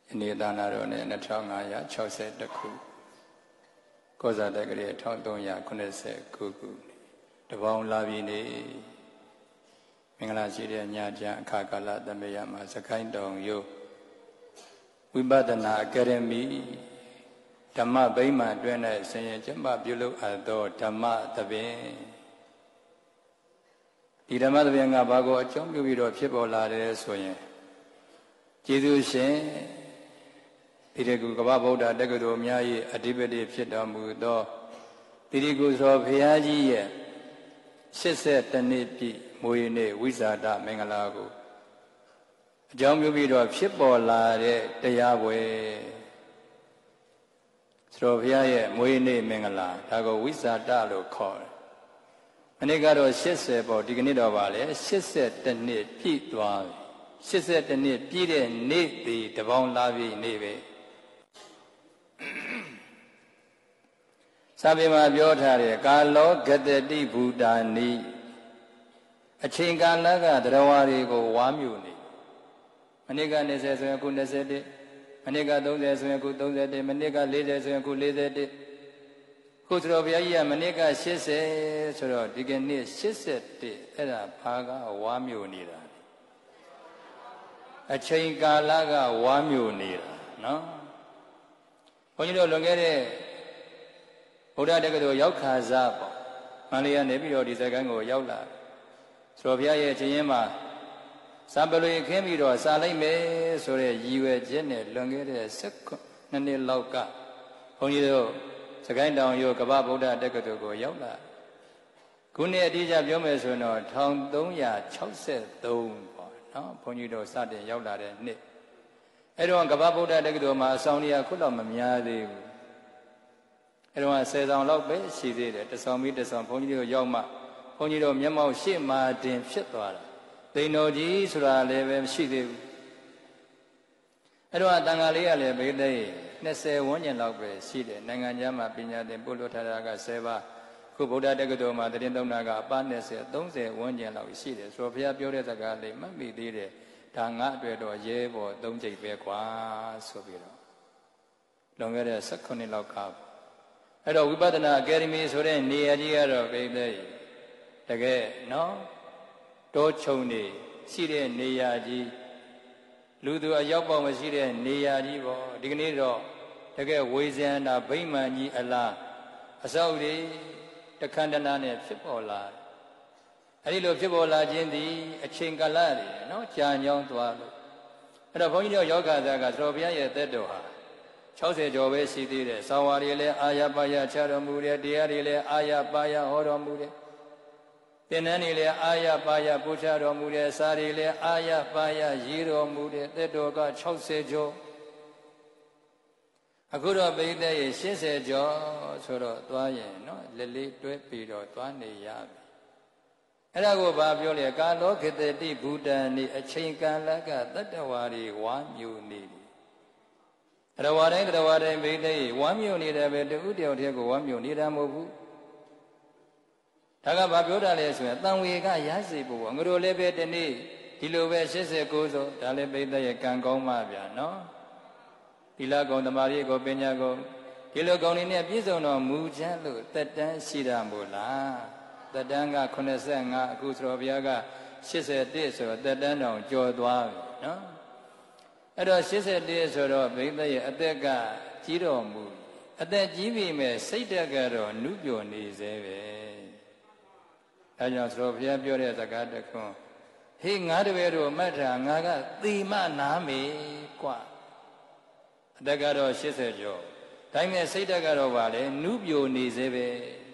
Ini tanah ni netral ya, cakap dekku. Kosa dekri thang tong ya, kunese kuku. Debang labi ni, mengala siri nyaja kakala tambeya masa kain dong yo. Wibadana Academy, Dhamma Bhima Dwena Sanya Jamba Bulu Ado Dhamma Tabe. Di Dhamma Tabe nga bago achong biro phibola de soyen. Jesu shin Tiriku Kaba Buddha Dekudu Myayi Adipati Phit Tormu Do Tiriku So Bhuyaji Ye 82 နှစ်ပြည့်မွေးနေ့ဝိဇာတမင်္ဂလာကိုအကြောင်းပြုပြီးတော့ဖြစ်ပေါ်လာတဲ့တရားပွဲဆိုတော့ဘုရားရဲ့မွေးနေ့မင်္ဂလာဒါကိုဝိဇာတလို့ခေါ်တယ်။မနေ့ကတော့80ပေါ့ဒီကနေ့တော့ဗာလေ82နှစ်ပြည့်သွားပြီ။82နှစ်ပြည့်တဲ့နေ့ဒီတပေါင်းလာပြီနေ့ပဲ။စာပေမှာပြောထားတယ်ကာလောဂတတိဘူတာနိအချိန်ကာလကတရားဝါတွေကိုဝါမျိုးနေမနေ့က20ဆိုရင်အခု21မနေ့က30ဆိုရင်အခု31မနေ့က40ဆိုရင်အခု41ခုဆိုတော့ဘုရားကြီးကမနေ့က80ဆိုတော့ဒီကနေ့81အဲ့ဒါဘာကဝါမျိုးနေတာအချိန်ကာလကဝါမျိုးနေတာနော်ဘုန်းကြီးတို့လွန်ခဲ့တဲ့ဘုရားတက္ကသိုလ်ရောက်ခါစားပေါ့မန္တလေးကနေပြီးတော့ဒီစကိုင်းကိုရောက်လာဆိုတော့ဘုရားရဲ့ခြင်းရင်မှာစာပလွေခင်းပြီးတော့စာလိုက်မယ်ဆိုတဲ့ရည်ရွယ်ချက်နဲ့လွန်ခဲ့တဲ့12နှစ်လောက်ကဘုန်းကြီးတို့စကိုင်းတောင်ရိုးကပ္ပဗုဒ္ဓတက္ကသိုလ်ကိုရောက်လာခုနှစ်အတိအကျပြောမယ်ဆိုရင်တော့1363ပေါ့နော်ဘုန်းကြီးတို့စတင်ရောက်လာတဲ့နှစ်အဲ့တော့ကပ္ပဗုဒ္ဓတက္ကသိုလ်မှာအဆောင်တွေကခုတော့မများသေးဘူးအဲ့တော့10ဆောင်လောက်ပဲရှိသေးတယ်တစ်ဆောင်ပြီးတစ်ဆောင်ဘုန်းကြီးတို့ရောက်မှဘုန်းကြီးတို့မျက်မှောက်ရှေ့မှာတင်ဖြစ်သွားတာသိန်တော်ကြီးဆိုတာလည်းပဲမရှိသေးဘူးအဲ့တော့တန်ခါလေးကလည်းဘေးသိ20ဝန်းကျင်လောက်ပဲရှိတယ်နိုင်ငံခြားမှာပညာသင်ပို့လို့ထားတာက10ပါးခုဗုဒ္ဓတက္ကသိုလ်မှာတရင်သုံးတာကအပ20 30ဝန်းကျင်လောက်ရှိတယ်ဆိုတော့ဘုရားပြောတဲ့စကားလေးမှတ်မိသေးတယ်ဒါငါအတွက်တော့ရဲဘော်3ကြိတ်ပဲကွာဆိုပြီးတော့လွန်ခဲ့တဲ့18လောက်ကအဲ့တော့ဝိပဿနာအကယ်ဒမီဆိုတဲ့နေရာကြီးကတော့ဘေးသိတကယ်နော်တောချုံနေရှိတဲ့နေရာကြီးလူသူအရောက်ပေါက်မရှိတဲ့နေရာကြီးပေါ့ဒီကနေ့တော့တကယ်ဝေဇန္တာဗိမာန်ကြီးအလားအစောက်တွေတခန္ဓနာနဲ့ဖြစ်ပေါ်လာအဲဒီလိုဖြစ်ပေါ်လာခြင်းသည်အချိန်ကာလတွေနော်ကြာညောင်းသွားလို့အဲ့တော့ဘုန်းကြီးတို့ယောဂသားကသတော်ဘုရားရဲ့သက်တော်ဟာ60ကျော်ပဲရှိသေးတယ်သာဝါတွေလည်းအာရပါယချတော်မူတယ်တရားတွေလည်းအာရပါယဟောတော်မူတယ်သင်္นานတွေလည်းအာရပါယပူဇော်တော်မူတယ်စာတွေလည်းအာရပါယရေးတော်မူတယ်သက်တော်က60ကျော်အခုတော့ပိဋကရဲ့80ကျော်ဆိုတော့သွားရင်နော်လက်လေးတွဲပြီးတော့သွားနေရပြီအဲ့ဒါကိုဘာပြောလဲကာလောခေတတိဘူတံနိအချိန်ကာလကတတ္တဝါတွေဝါမျိုးနေတယ်တရားဝတိုင်းပိဋကရဲ့ဝါမျိုးနေတယ်ပဲတူတယောက်တည်းကိုဝါမျိုးနေတာမဟုတ်ဘူးဒါကဘာပြောတာလဲဆိုရင်တန်ဝေကရစေဖို့ငါတို့လည်းပဲဒီနေ့ဒီလိုပဲ89ဆိုဒါလည်းပိဋကရဲ့ကံကောင်းမှဗျာနော်သီလကုံသမာဓိကုံပညာကုံဒီလိုကုံတွေနဲ့ပြည့်စုံတော်မူချမ်းလို့တက်တန်းရှိတာမို့လားတက်တန်းက85အခုဆိုတော့ဘုရားက81ဆိုတော့တက်တန်းတောင်ကျော်သွားပြီနော်အဲ့တော့81ဆိုတော့ပိဋကရဲ့အသက်ကကြီးတော်မူအသက်ကြီးပြီမဲ့စိတ်တက်ကတော့နုပျော်နေသေးပဲအဲကြောင့်ဆိုတော့ဘုရားပြောတဲ့စကားတစ်ခွန်းဟေးငါတပည့်တို့အမတ်ထာငါကသေမနာမေကွာအသက်ကတော့80ကျော်ဒါပေမဲ့စိတ်ဓာတ်ကတော့ဗာလေနုပြိုနေစေပဲ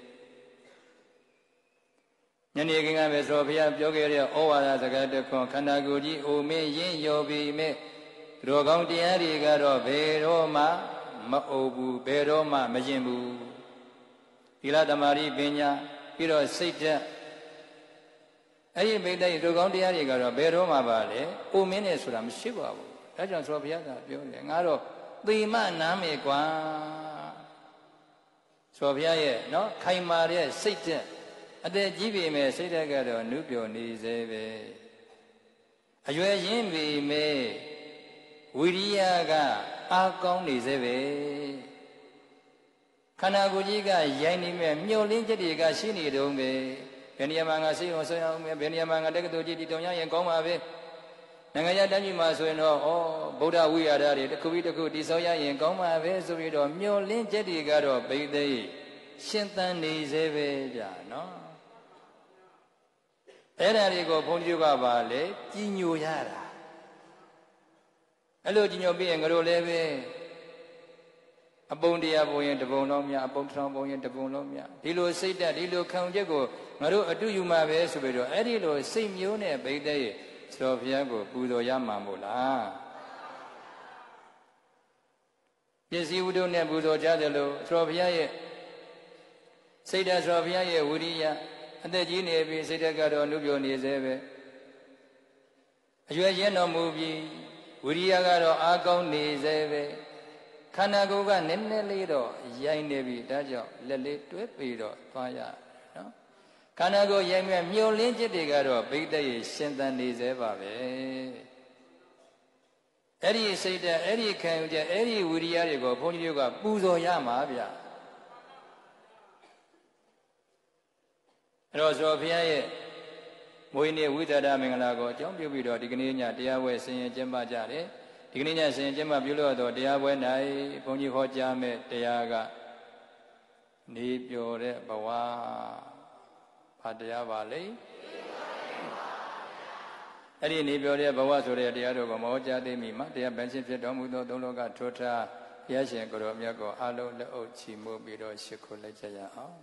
ညနေခင်းကပဲဆိုဘုရားပြောခဲ့တဲ့ဩဝါဒစကားတစ်ခွန်းခန္ဓာကိုယ်ကြီးအိုမင်းရင်းရော်ပြီးမဲ့သူတော်ကောင်းတရားတွေကတော့ဘယ်တော့မှမအိုဘူးဘယ်တော့မှမကျင်ဘူးသီလသမารိပညာပြီးတော့စိတ်ဓာတ်အဲ့ဒီမိတ္တိသူကောင်းတရားတွေကတော့ဘယ်တော့မှပါလေအိုမင်းနဲ့ဆိုတာမရှိပါဘူးဒါကြောင့်ဆိုဘုရားကပြောတယ်ငါတော့သေမနာမေကွာဆိုဘုရားရဲ့နော်ခိုင်မာတဲ့စိတ်ဓာတ်အသက်ကြီးပြီမဲ့စိတ်ဓာတ်ကတော့နုပျော်နေစေပဲအရွယ်ရင်းပြီမဲ့ဝိရိယကအားကောင်းနေစေပဲခန္ဓာကိုယ်ကြီးကရိုင်းနေမဲ့မျောလင်းချက်တွေကရှိနေတုံးပဲဘယ်နေရာမှာငါစိတ်ဝင်ဆွဲအောင်ဘယ်နေရာမှာငါတက္ကသိုလ်ကြီးတည်တောင်ရရင်ကောင်းပါပဲနိုင်ငံခြားတိုင်းပြည်မှာဆိုရင်တော့ဗုဒ္ဓဝိဟာရတွေတစ်ခုပြီးတစ်ခုတည်ဆောက်ရရင်ကောင်းပါပဲဆိုပြီးတော့မျောလင်းချက်တွေကတော့ဘိသိက်ရှင်သန်နေစေပဲဗျာနော်အဲ့ဒါတွေကိုဘုန်းကြီးကပါလေကြီးညိုရတာအဲ့လိုကြီးညိုပြီးရင်ငါတို့လည်းပဲအပုံတရားပုံရင်တပုံလုံးမြအပုံထောင်ပုံရင်တပုံလုံးမြဒီလိုစိတ်တက်ဒီလိုခံချက်ကိုငါတို့အတူယူမှာပဲဆိုပြီးတော့အဲ့ဒီလိုစိတ်မျိုးနဲ့ဘိသိက်ရဲ့သတော်ဘုရားကိုပူဇော်ရမှာမို့လားပစ္စည်းဝတ္ထုနဲ့ပူဇော်ကြတယ်လို့သတော်ဘုရားရဲ့စိတ်ဓာတ်သတော်ဘုရားရဲ့ဝိရိယအသက်ကြီးနေပြီစိတ်ဓာတ်ကတော့နှုတ်ပြောနေစေပဲအရွယ်ရင်တော်မူပြီးဝိရိယကတော့အားကောင်းနေစေပဲခန္ဓာကိုယ်ကနည်းနည်းလေးတော့ရိုင်းနေပြီဒါကြောင့်လက်လေးတွဲပြီးတော့သွားရနော်ခန္ဓာကိုယ်ရိုင်းမြမျောလင်းจิตတွေကတော့ဘိသိက်ရဲ့ရှင်သန်နေစေပါပဲအဲ့ဒီစိတ်ဓာတ်အဲ့ဒီခံယူချက်အဲ့ဒီဝိရိယတွေကိုဘုန်းကြီးတို့ကပူဇော်ရမှာဗျအဲ့တော့ဆိုဘုရားရဲ့မွေးနေ့ဝိသဒမင်္ဂလာကိုအကြောင်းပြုပြီးတော့ဒီကနေ့ညတရားပွဲဆင်ရင်ကျင်းပကြတယ်ဒီကနေ့ညဆင်ရင်ကျင်းပပြုလို့တော့တရားပွဲ၌ဘုန်းကြီးဟောကြားမဲ့တရားကနေပျော်တဲ့ဘဝဘာတရားပါလဲအဲ့ဒီနေပျော်တဲ့ဘဝဆိုတဲ့တရားတို့ကိုမဟောကြားသိမိမှာတရားပန်ရှင်းဖြစ်တော်မူသောသုံးလောကထိုးထားဘုရားရှင်ကိုယ်တော်မြတ်ကိုအလုံးလက်အုပ်ချီးမွမ်းပြီးတော့ရှိခိုးလိုက်ကြရအောင်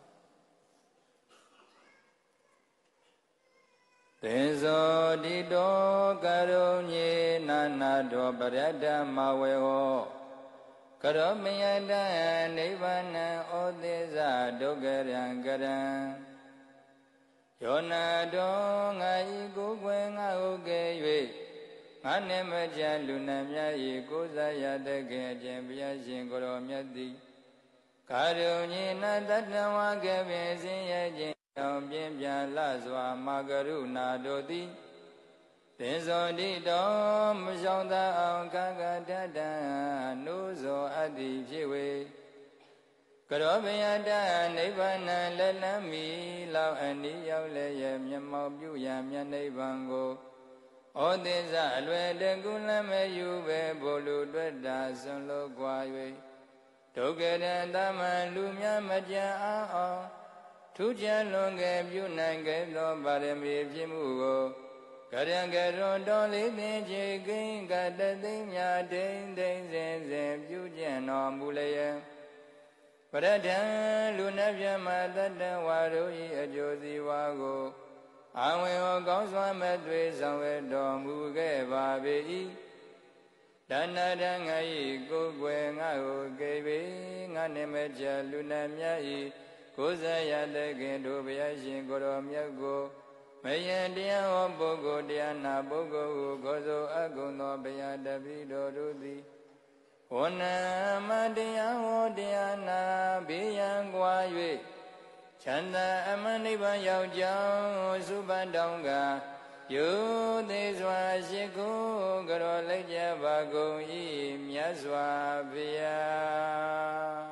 သေဇောတိတောကရုညေနာနာတောပရတ္တမဝေဟောကရောမယတနိဗ္ဗာနံဩသေဇဒုက္ခရံကရံယောနာတောငါဤကိုယ်ွယ်ငါဟုတ်ကဲ့၍ငါနှင့်မကြလူနာများဤကိုးစားရတဲ့ကဲ့ခြင်းဘုရားရှင်ကိုရောမြတ်သည်ကာရုညေနတတ္တဝါကပင်စင်ရဲ့ခြင်းအောင်ပြင်းပြလှစွာမာကရုဏာတို့သည်သင်္ဇောတိတော်မရှောင်သာအောင်ကကတတံနှိုးစောအပ်သည်ဖြစ်၍ကရောဘယတနိဗ္ဗာန်လက်လမ်းမီလောက်အနိရောက်လည်းရဲ့မျက်မှောက်ပြုရန်မြတ်နိဗ္ဗာန်ကိုဩသေဇအလွယ်တကူလမ်းမယူပဲဘိုလ်လူတွေ့တာဆွန်လို့ကွာ၍ဒုက္ခရတမန်လူများမကြအောင်ထူးခြားလွန်ကဲ့ပြုနိုင်ခဲ့သောပါရမီဖြစ်မှုကိုကရံကရွန်တော်လေးသင်ချေကိန်းကတသိမ်းများဒိမ့်ဒိမ့်စင်စင်ပြုကျင့်တော်မူလျက်ပရဒံလူနှပြမတတ္တဝါတို့၏အကျိုးစီဝါကိုအဝေဟောကောင်းစွာမသွေဆောင်ဝဲတော်မူခဲ့ပါ၏တဏ္ဍရံငါ၏ကိုယ်ွယ်ငါကိုကဲ့ပေငါနှင့်မကြလူနှမြတ်၏ကိုယ်စားရတဲ့ခင်တို့ဘုရားရှင်ကိုရောမြတ်ကိုမယံတရားဟောပုဂ္ဂိုလ်တရားနာပုဂ္ဂိုလ်ကိုခေါ်ဆိုအပ်ကုန်သောဘုရားတပည့်တော်တို့သည်ဝဏ္ဏမတရားဟောတရားနာဘေးရန်ကွာ၍ချမ်းသာအမှန်နိဗ္ဗာန်ရောက်ကြောင်းသုဘတောင်းကယုသေးစွာရှိခိုးကြတော်လိုက်ကြပါကုန်၏မြတ်စွာဘုရား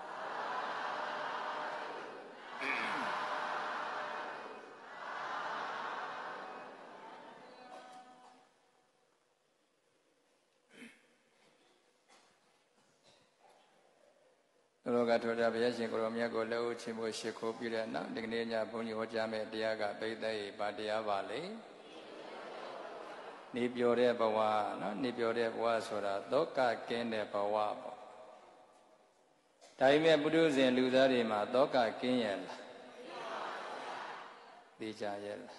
လောကထောတာဘုရားရှင်ကိုရောမြတ်ကိုလက်ဦးချီးမွမ်းရှိခိုးပြီးတဲ့နောက်ဒီကနေ့ညဘုန်းကြီးဟောကြားမယ့်တရားကဘိသိက်ပါတရားပါလေနေပျော်တဲ့ဘဝနော်နေပျော်တဲ့ဘဝဆိုတာသောကကင်းတဲ့ဘဝပေါ့ဒါပေမဲ့ပုထုဇဉ်လူသားတွေမှာသောကကင်းရဲ့လားသိကြရဲ့လား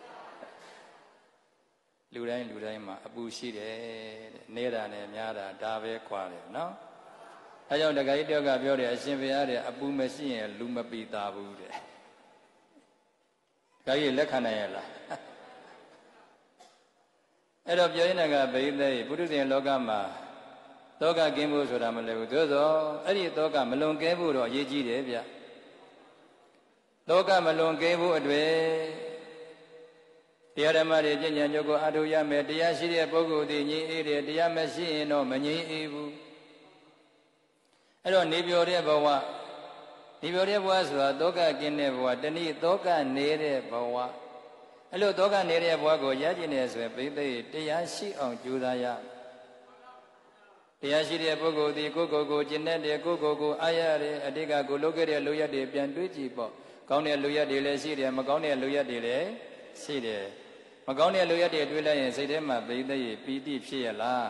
လူတိုင်းမှာအပူရှိတယ်တဲ့နေတာနဲ့များတာဒါပဲခွာတယ်နော်အဲကြောင့်တခါကြီးတယောက်ကပြောတယ်အရှင်ဘုရားတဲ့အပူမရှိရင်လူမပီတာဘူးတဲ့တခါကြီးလက်ခံနိုင်ရလားအဲ့တော့ပြောရင်းကဘိသိက်ပုထုဇဉ်လောကမှာသောကကင်းဖို့ဆိုတာမလွယ်ဘူးသို့သောအဲ့ဒီသောကမလွန်ကဲဖို့တော့အရေးကြီးတယ်ဗျသောကမလွန်ကဲဖို့အတွက်တရားဓမ္မတွေကျင့်ကြံကြိုးကိုအထောက်ရမယ်တရားရှိတဲ့ပုဂ္ဂိုလ်သည်ငြိမ်းအေးတယ်တရားမရှိရင်တော့မငြိမ်းအေးဘူးအဲ့တော့နေပြောတဲ့ဘဝနေပြောတဲ့ဘဝဆိုတာဒုက္ခကင်းတဲ့ဘဝတဏှိဒုက္ခနေတဲ့ဘဝအဲ့လိုဒုက္ခနေတဲ့ဘဝကိုရကျင်နေဆိုရင်ပိဋိတရားရှိအောင်ကြိုးစားရတရားရှိတဲ့ပုဂ္ဂိုလ်သည်ကိုယ်ကိုယ်ကျင့်တဲ့ကိုယ်ကိုယ်အားရတယ်အတိတ်ကကိုလုပ်ခဲ့တဲ့လူရက်တွေပြန်တွေးကြည့်ပေါ့ကောင်းတဲ့လူရက်တွေလည်းရှိတယ်မကောင်းတဲ့လူရက်တွေလည်းရှိတယ်မကောင်းတဲ့လူရက်တွေတွေးလိုက်ရင်စိတ်ထဲမှာပိဋိပီတိဖြစ်ရလား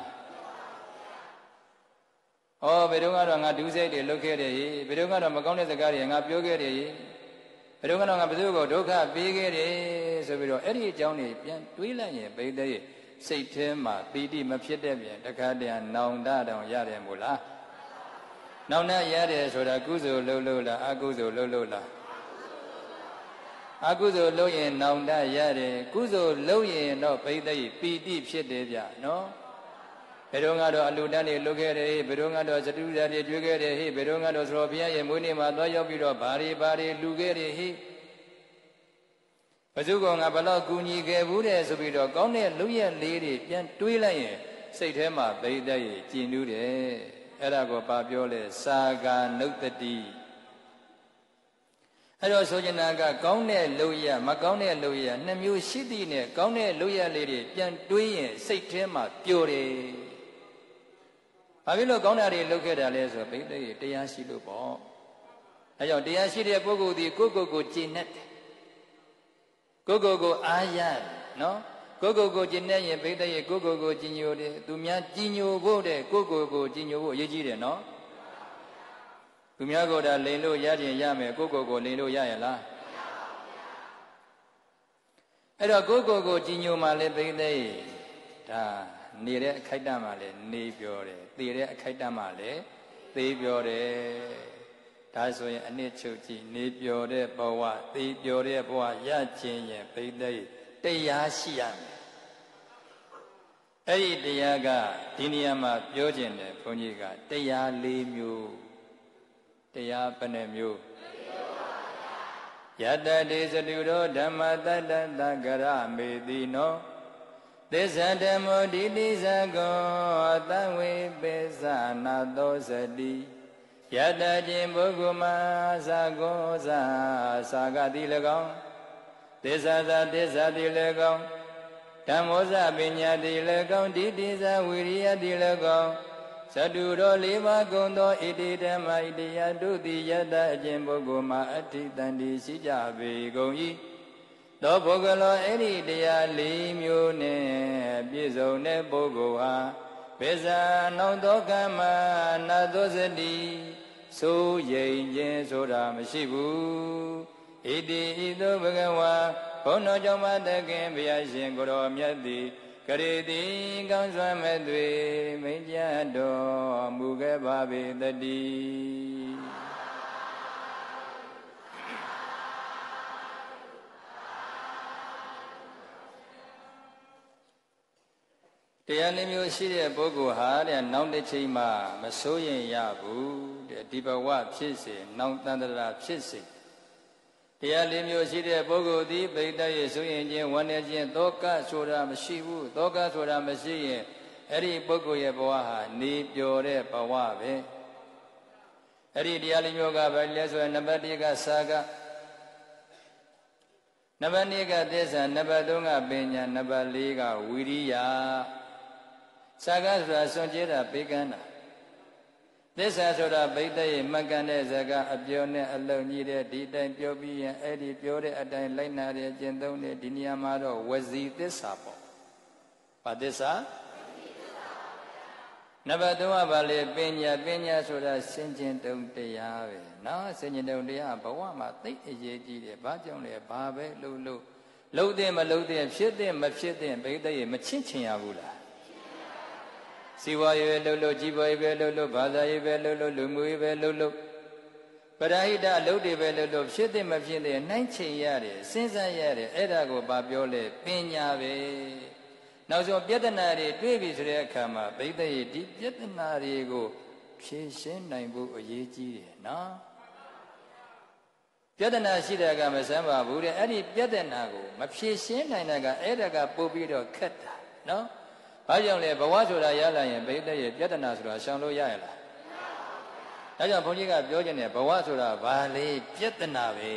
ဩဘယ်တော့ကတော့ငါဒုစရိုက်တွေလုပ်ခဲ့တယ်ဘယ်တော့ကတော့မကောင်းတဲ့စကားတွေငါပြောခဲ့တယ်ဘယ်တော့ကတော့ငါဘယ်သူကိုဒုက္ခပေးခဲ့တယ်ဆိုပြီးတော့အဲ့ဒီအကြောင်းတွေပြန်တွေးလိုက်ရင်ပိဋိစိတ်ထဲမှာပီတိမဖြစ်တဲ့ပြင်တခါတည်းနောင်တတောင်ရတယ်မို့လားနောင်တရတယ်ဆိုတာကုသိုလ်လုပ်လို့လားအကုသိုလ်လုပ်လို့လားအကုသိုလ်လုပ်ရင်နောင်တရတယ်ကုသိုလ်လုပ်ရင်တော့ပိဋိပီတိဖြစ်တယ်ဗျနော်ဘယ်တော့ကတော့အလူတန်းတွေလုပ်ခဲ့တယ်ဘယ်တော့ကတော့သတုဓာတ်တွေကျွေးခဲ့တယ်ဘယ်တော့ကတော့ဆိုတော့ဘုရားရဲ့မွေးနေ့မှာသွားရောက်ပြီးတော့ဘာတွေလူခဲ့တယ်ဘယ်သူကငါဘလောက်ကူညီခဲ့ဘူးတဲ့ဆိုပြီးတော့ကောင်းတဲ့လူရက်လေးတွေပြန်တွေးလိုက်ရင်စိတ်ထဲမှာပိဋိရဲ့ကြည်နူးတယ်အဲ့ဒါကိုပါပြောလဲစာဂာနုတ္တိအဲ့တော့ဆိုချင်တာကကောင်းတဲ့လူရက်မကောင်းတဲ့လူရက်နှစ်မျိုးရှိသည်နဲ့ကောင်းတဲ့လူရက်လေးတွေပြန်တွေးရင်စိတ်ထဲမှာပျော်တယ်ဘာဖြစ်လို့ကောင်းတာတွေလုပ်ခဲ့တာလဲဆိုပိဋိရဲ့တရားရှိလို့ပေါ့အဲကြောင့်တရားရှိတဲ့ပုဂ္ဂိုလ်ဒီကိုယ့်ကိုယ်ကျင့်တတ်တယ်ကိုယ့်ကိုယ်အားရတယ်နော်ကိုယ့်ကိုယ်ကျင့်နေရင်ပိဋိရဲ့ကိုယ့်ကိုယ်ကြည်ညိုတယ်သူများကြည်ညိုဖို့တဲ့ကိုယ့်ကိုယ်ကြည်ညိုဖို့အရေးကြီးတယ်နော်သူများကိုယ်ဒါလိန်လို့ရခြင်းရမယ်ကိုယ့်ကိုယ်လိန်လို့ရရလားအဲ့တော့ကိုယ့်ကိုယ်ကြည်ညိုမှလည်းပိဋိဒါနေတဲ့အခိုက်အတန့်မှလည်းနေပြောတယ်သေတဲ့အခိုက်အတန့်မှလည်းသေပြောတယ်ဒါဆိုရင်အနှစ်ချုပ်ကြည့်နေပြောတဲ့ဘဝသေပြောတဲ့ဘဝရခြင်းရင်ပိဋိတရားရှိရမယ်အဲ့ဒီတရားကဒီနေရာမှာပြောခြင်းတယ်ဘုန်းကြီးကတရား၄မျိုးတရားဘယ်နှမျိုးယတတေသတုရောဓမ္မတတ္တသကရမေတိနောသစ္စာဓမ္မောတိတိသကောသံဝေပိသနာသောစတိယတခြင်းပုဂ္ဂိုလ်မှာသာကောသာကတိ၎င်းသစ္စာသာသစ္စာတိ၎င်းဓမ္မောဇပညာတိ၎င်းတိတိသဝိရိယတိ၎င်းသတုရော၄ပါးကုန်သောဣတိဓမ္မဣတိယတုတိယတအခြင်းပုဂ္ဂိုလ်မှာအဋ္ဌိတန္တိရှိကြပေကုန်၏သောပုဂ္ဂလောအဲ့ဒီတရား၄မျိုးနဲ့ပြည့်စုံတဲ့ပုဂ္ဂိုလ်ဟာပိဇာနောင်သောကမ္မနာသောစတိဆိုရင်ခြင်းဆိုတာမရှိဘူးဣတိဤသို့ဘဂဝါဘုန်းတော်ကြောင့်မတခင်ဘုရားရှင်ကိုရောမြတ်သည်ကရေတိကောင်းစွာမဲ့သွေမိန့်ကြားတော်မူခဲ့ပါပေတည်းတရား၄မျိုးရှိတဲ့ပုဂ္ဂိုလ်ဟာတဲ့နောက်တစ်ချိန်မှမစိုးရင်ရဘူးတဲ့ဒီဘဝဖြစ်စေနောက်တန်တရာဖြစ်စေတရား၄မျိုးရှိတဲ့ပုဂ္ဂိုလ်သည်ပိဋိရဲ့စိုးရင်ခြင်းဝမ်းနည်းခြင်းသောကဆိုတာမရှိဘူးသောကဆိုတာမရှိရင်အဲ့ဒီပုဂ္ဂိုလ်ရဲ့ဘဝဟာနေပျော်တဲ့ဘဝပဲအဲ့ဒီတရား၄မျိုးကဘာလဲဆိုရင်နံပါတ်1ကစာကနံပါတ်2ကသစ္စာနံပါတ်3ကပညာနံပါတ်4ကဝိရိယစာကဆိုတာစွန့်ကြဲတာပေးကမ်းတာသစ္စာဆိုတာဗိတ္တရဲ့မှတ်ကန်တဲ့ဇာကအပြောနဲ့အလုံးကြီးတဲ့ဒီတိုင်းပြောပြီးရင်အဲ့ဒီပြောတဲ့အတိုင်းလိုက်နာတဲ့ကျင့်သုံးတဲ့ဒီနေရာမှာတော့ဝစီသစ္စာပေါ့။ဘာသစ္စာနံပါတ်3ကဘာလဲပညာဆိုတာစင်ကျင်တုံတရားပဲနော်စင်ကျင်တုံတရားဘဝမှာသိအရေးကြီးတယ်ဘာကြောင့်လဲဘာပဲလှုပ်တဲ့မလှုပ်တဲ့ဖြစ်တဲ့မဖြစ်တဲ့ဗိတ္တရဲ့မချင့်ချင်ရဘူးလားစီဝါရေးပဲလှုပ်ကြီးပွားရေးပဲလှုပ်ဘာသာရေးပဲလှုပ်လူမျိုးရေးပဲလှုပ်ပရိဟိတအလုပ်တွေပဲလှုပ်ဖြစ်တဲ့မဖြစ်တဲ့နှိုင်းချင်ရတယ်စဉ်းစားရတယ်အဲ့ဒါကိုဘာပြောလဲပညာပဲနောက်ဆုံးပြဿနာတွေတွေ့ပြီဆိုတဲ့အခါမှာဗိတ္တရဲ့ဒီပြဿနာတွေကိုဖြေရှင်းနိုင်ဖို့အရေးကြီးတယ်နော်ပြဿနာရှိတဲ့ကမစမ်းပါဘူးတဲ့အဲ့ဒီပြဿနာကိုမဖြေရှင်းနိုင်တဲ့ကအဲ့ဒါကပို့ပြီးတော့ခက်တာနော်ဘာကြောင့်လဲဘဝဆိုတာရလာရင်ဘိသက်ရဲ့ပြဿနာဆိုတာရှောင်လို့ရရလားဒါကြောင့်ဘုန်းကြီးကပြောခြင်းနဲ့ဘဝဆိုတာဘာလဲပြဿနာပဲ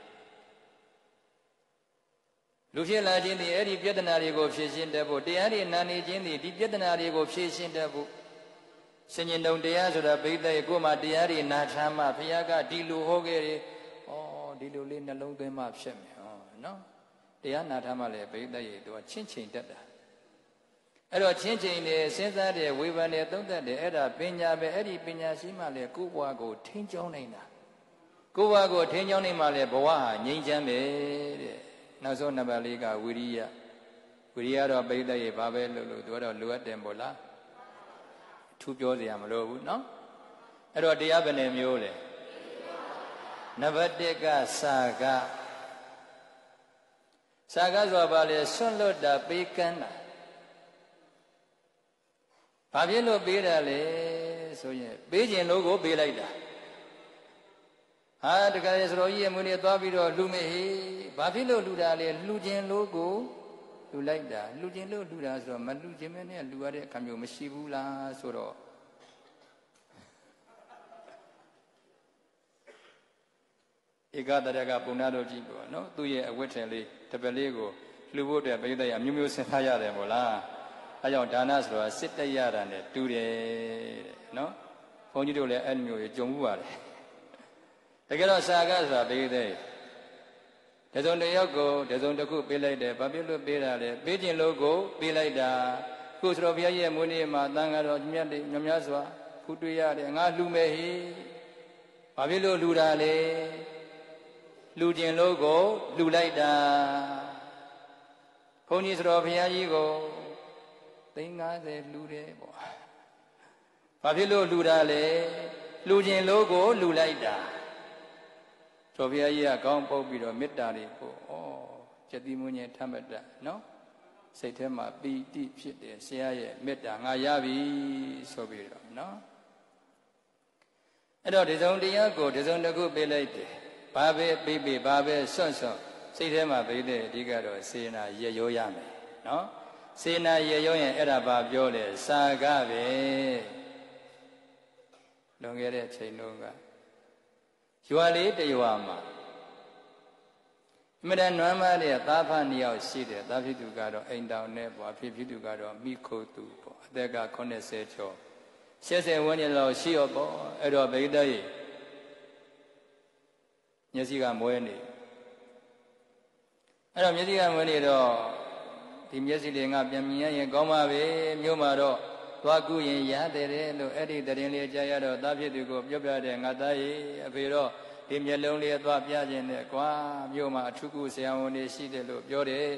လူဖြစ်လာခြင်းဒီအဲ့ဒီပြဿနာတွေကိုဖြေရှင်းတတ်ဖို့တရားတွေနာနေခြင်းဒီပြဿနာတွေကိုဖြေရှင်းတတ်ဖို့စဉ္ညံတုံတရားဆိုတာဘိသက်ရဲ့ကိုယ်မှာတရားတွေနာထားမှဘုရားကဒီလိုဟောခဲ့တယ်ဒီလိုလေးနှလုံးသွင်းမှဖြစ်မယ်နော်တရားနာထားမှလည်းဘိသက်ရဲ့သူကချင်းချိန်တတ်တာအဲ့တော့ချင်းချိန်နေစဉ်းစားတယ်ဝေဖန်တယ်သုံးသပ်တယ်အဲ့ဒါပညာပဲအဲ့ဒီပညာရှိမှလည်းကိုယ်ဘဝကိုထိန်းကျောင်းနိုင်တာကိုယ်ဘဝကိုထိန်းကျောင်းနိုင်မှလည်းဘဝဟာငြိမ်းချမ်းပဲတဲ့နောက်ဆုံးနံပါတ်၄ကဝိရိယတော့ဘိသက်ရဲ့ဘာပဲလို့သူကတော့လိုအပ်တယ်မို့လားထူးပြောစရာမလိုဘူးနော်အဲ့တော့တရားဘယ်နှမျိုးလဲနံပါတ်1ကစာကဆိုတာဘာလဲဆွန့်လွတ်တာပေးကမ်းတာဘာဖြစ်လို့ပေးတာလဲဆိုရင်ပေးခြင်းလို့ကိုပေးလိုက်တာဟာတကယ်ဆိုတော့ကြီးရဲ့မွေးနေ့သွားပြီးတော့လှူမေဟေးဘာဖြစ်လို့လှူတာလဲလှူခြင်းလို့ကိုလှူလိုက်တာလှူခြင်းလို့လှူတာဆိုတော့မလှူခြင်းမဲနဲ့လှူရတဲ့အခါမျိုးမရှိဘူးလားဆိုတော့ဧကတရကပုံနာတော်ကြည့်ပေါ့နော်သူ့ရဲ့အဝတ်ထည်လေးတပည့်လေးကိုလှူဖို့အတွက်ပြိဿရအမျိုးမျိုးဆင်ထားရတယ်မို့လားအဲကြောင့်ဒါနဆိုတာစစ်တရတာနဲ့တူတယ်တဲ့နော်ဘုန်းကြီးတို့လည်းအဲ့ဒီမျိုးကြီးကြုံမှုပါတယ်တကယ်တော့စာကဆိုတာပြိဿတစုံတစ်ယောက်ကိုတစုံတစ်ခုပေးလိုက်တယ်ဘာဖြစ်လို့ပေးတာလဲပေးခြင်းလို့ကိုပေးလိုက်တာခုဆိုတော့ဘုရားရဲ့မွေးနေ့မှာတန်ဃာတော်မြတ်တွေများစွာဖူးတွေ့ရတယ်ငါလှူမယ်ဟေးဘာဖြစ်လို့လှူတာလဲလှူခြင်းလို့ကိုလှူလိုက်တာဘုန်းကြီးဆိုတော့ဘုရားကြီးကို350လှူတယ်ပေါ့ဘာဖြစ်လို့လှူတာလဲလှူခြင်းလို့ကိုလှူလိုက်တာဆိုဘုရားကြီးကကောင်းပုတ်ပြီးတော့မေတ္တာတွေပို့ကျက်တိမွန်းကြီးထမ်းမတတ်နော်စိတ်ထဲမှာပီတိဖြစ်တယ်ဆရာရဲ့မေတ္တာငါရပြီဆိုပြီးတော့နော်အဲ့တော့ဒီစုံတရားကိုဒီစုံတစ်ခုပေးလိုက်တယ်ဘာပဲပေးဘာပဲစွန့်စိတ်ထဲမှာပေးတဲ့အဓိကတော့စေနာရရောရမယ်နော်စေနာရရောရင်အဲ့ဒါဘာပြောလဲစာကပဲလွန်ခဲ့တဲ့ချိန်တုန်းကရွာလေးတရွာမှာအမြဲတမ်းနွမ်းမတဲ့သားဖ2ယောက်ရှိတယ်သားဖြစ်သူကတော့အိမ်တောင်နဲ့ပေါ့အဖေဖြစ်သူကတော့မိခိုသူပေါ့အသက်က80ကျော်80ဝန်းကျင်လောက်ရှိရောပေါ့အဲ့တော့ဗိဒ္ဓရဲ့မျက်စိကမွဲနေအဲ့တော့မျက်စိကမွဲနေတော့ဒီမျက်စိလေးငါပြန်မြင်ရရင်ကောင်းပါပဲမြို့မှာတော့သွားကူရင်ရတယ်လို့အဲ့ဒီတရင်လေးကြားရတော့သားဖြစ်သူကိုပြောပြတဲ့ငါသားရဲ့အဖေတော့ဒီမျက်လုံးလေးသွားပြခြင်းနဲ့ကွာမြို့မှာအထုကုဆရာဝန်တွေရှိတယ်လို့ပြောတယ်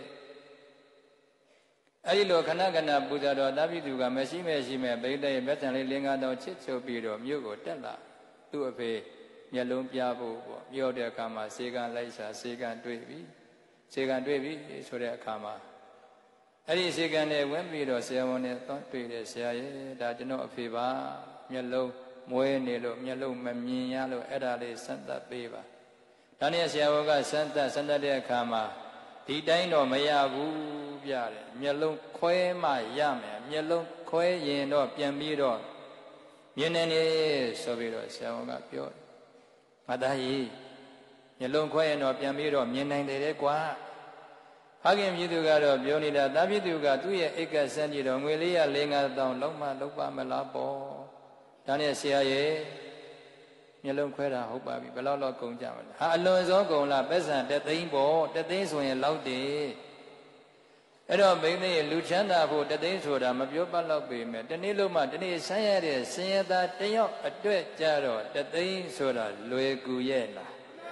အဲ့ဒီလိုခဏခဏပူဇော်တော်သားဖြစ်သူကမရှိမဲ့ဗိဒ္ဓရဲ့မျက်စံလေးလင်္ကာတော်ချစ်ချုပ်ပြီးတော့မြို့ကိုတက်လာသူ့အဖေမျက်လုံးပြဖို့ပေါ့ပြောတဲ့အခါမှာစေကံလိုက်စာစေကံတွေ့ပြီဆိုတဲ့အခါမှာအဲ့ဒီစေကံနဲ့ဝင်ပြီးတော့ဆရာဝန်နဲ့သွားတွေ့တယ်ဆရာရဲ့ဒါကျွန်တော်အဖေပါမျက်လုံးမွဲနေလို့မျက်လုံးမမြင်ရလို့အဲ့ဒါလေးစမ်းသပ်ပေးပါဒါနဲ့ဆရာဝန်ကစမ်းသပ်တဲ့အခါမှာဒီတိုင်းတော့မရဘူးပြတယ်မျက်လုံးခွဲမှရမယ်မျက်လုံးခွဲရင်တော့ပြန်ပြီးတော့မြင်နေနေဆိုပြီးတော့ဆရာဝန်ကပြောမသားကြီးမျက်လုံးခွဲရင်တော့ပြန်ပြီးတော့မြင်နိုင်တယ်ကွာဖခင်ပြည်သူကတော့ပြောနေတာသားပြည်သူကသူ့ရဲ့အိတ်ကစမ်းကြည့်တော့ငွေလေးရ4-5တောင်းလုံးမလောက်ပါမလားပေါ့ဒါနဲ့ဆရာရဲ့မျက်လုံးခွဲတာဟုတ်ပါပြီဘယ်လောက်ကုန်ကြမလဲဟာအလွန်ဆုံးကုန်လားပတ်စံ3သိန်းပေါ့3သိန်းဆိုရင်လောက်တယ်အဲ့တော့ဘိသိရဲ့လူချမ်းသာဖို့3သိန်းဆိုတာမပြောပတ်လောက်ပေမဲ့တနေ့လုံးမှတနေ့ဆန်းရတဲ့ဆင်းရဲသားတယောက်အတွက်ကြတော့3သိန်းဆိုတာလွယ်ကူရဲ့လား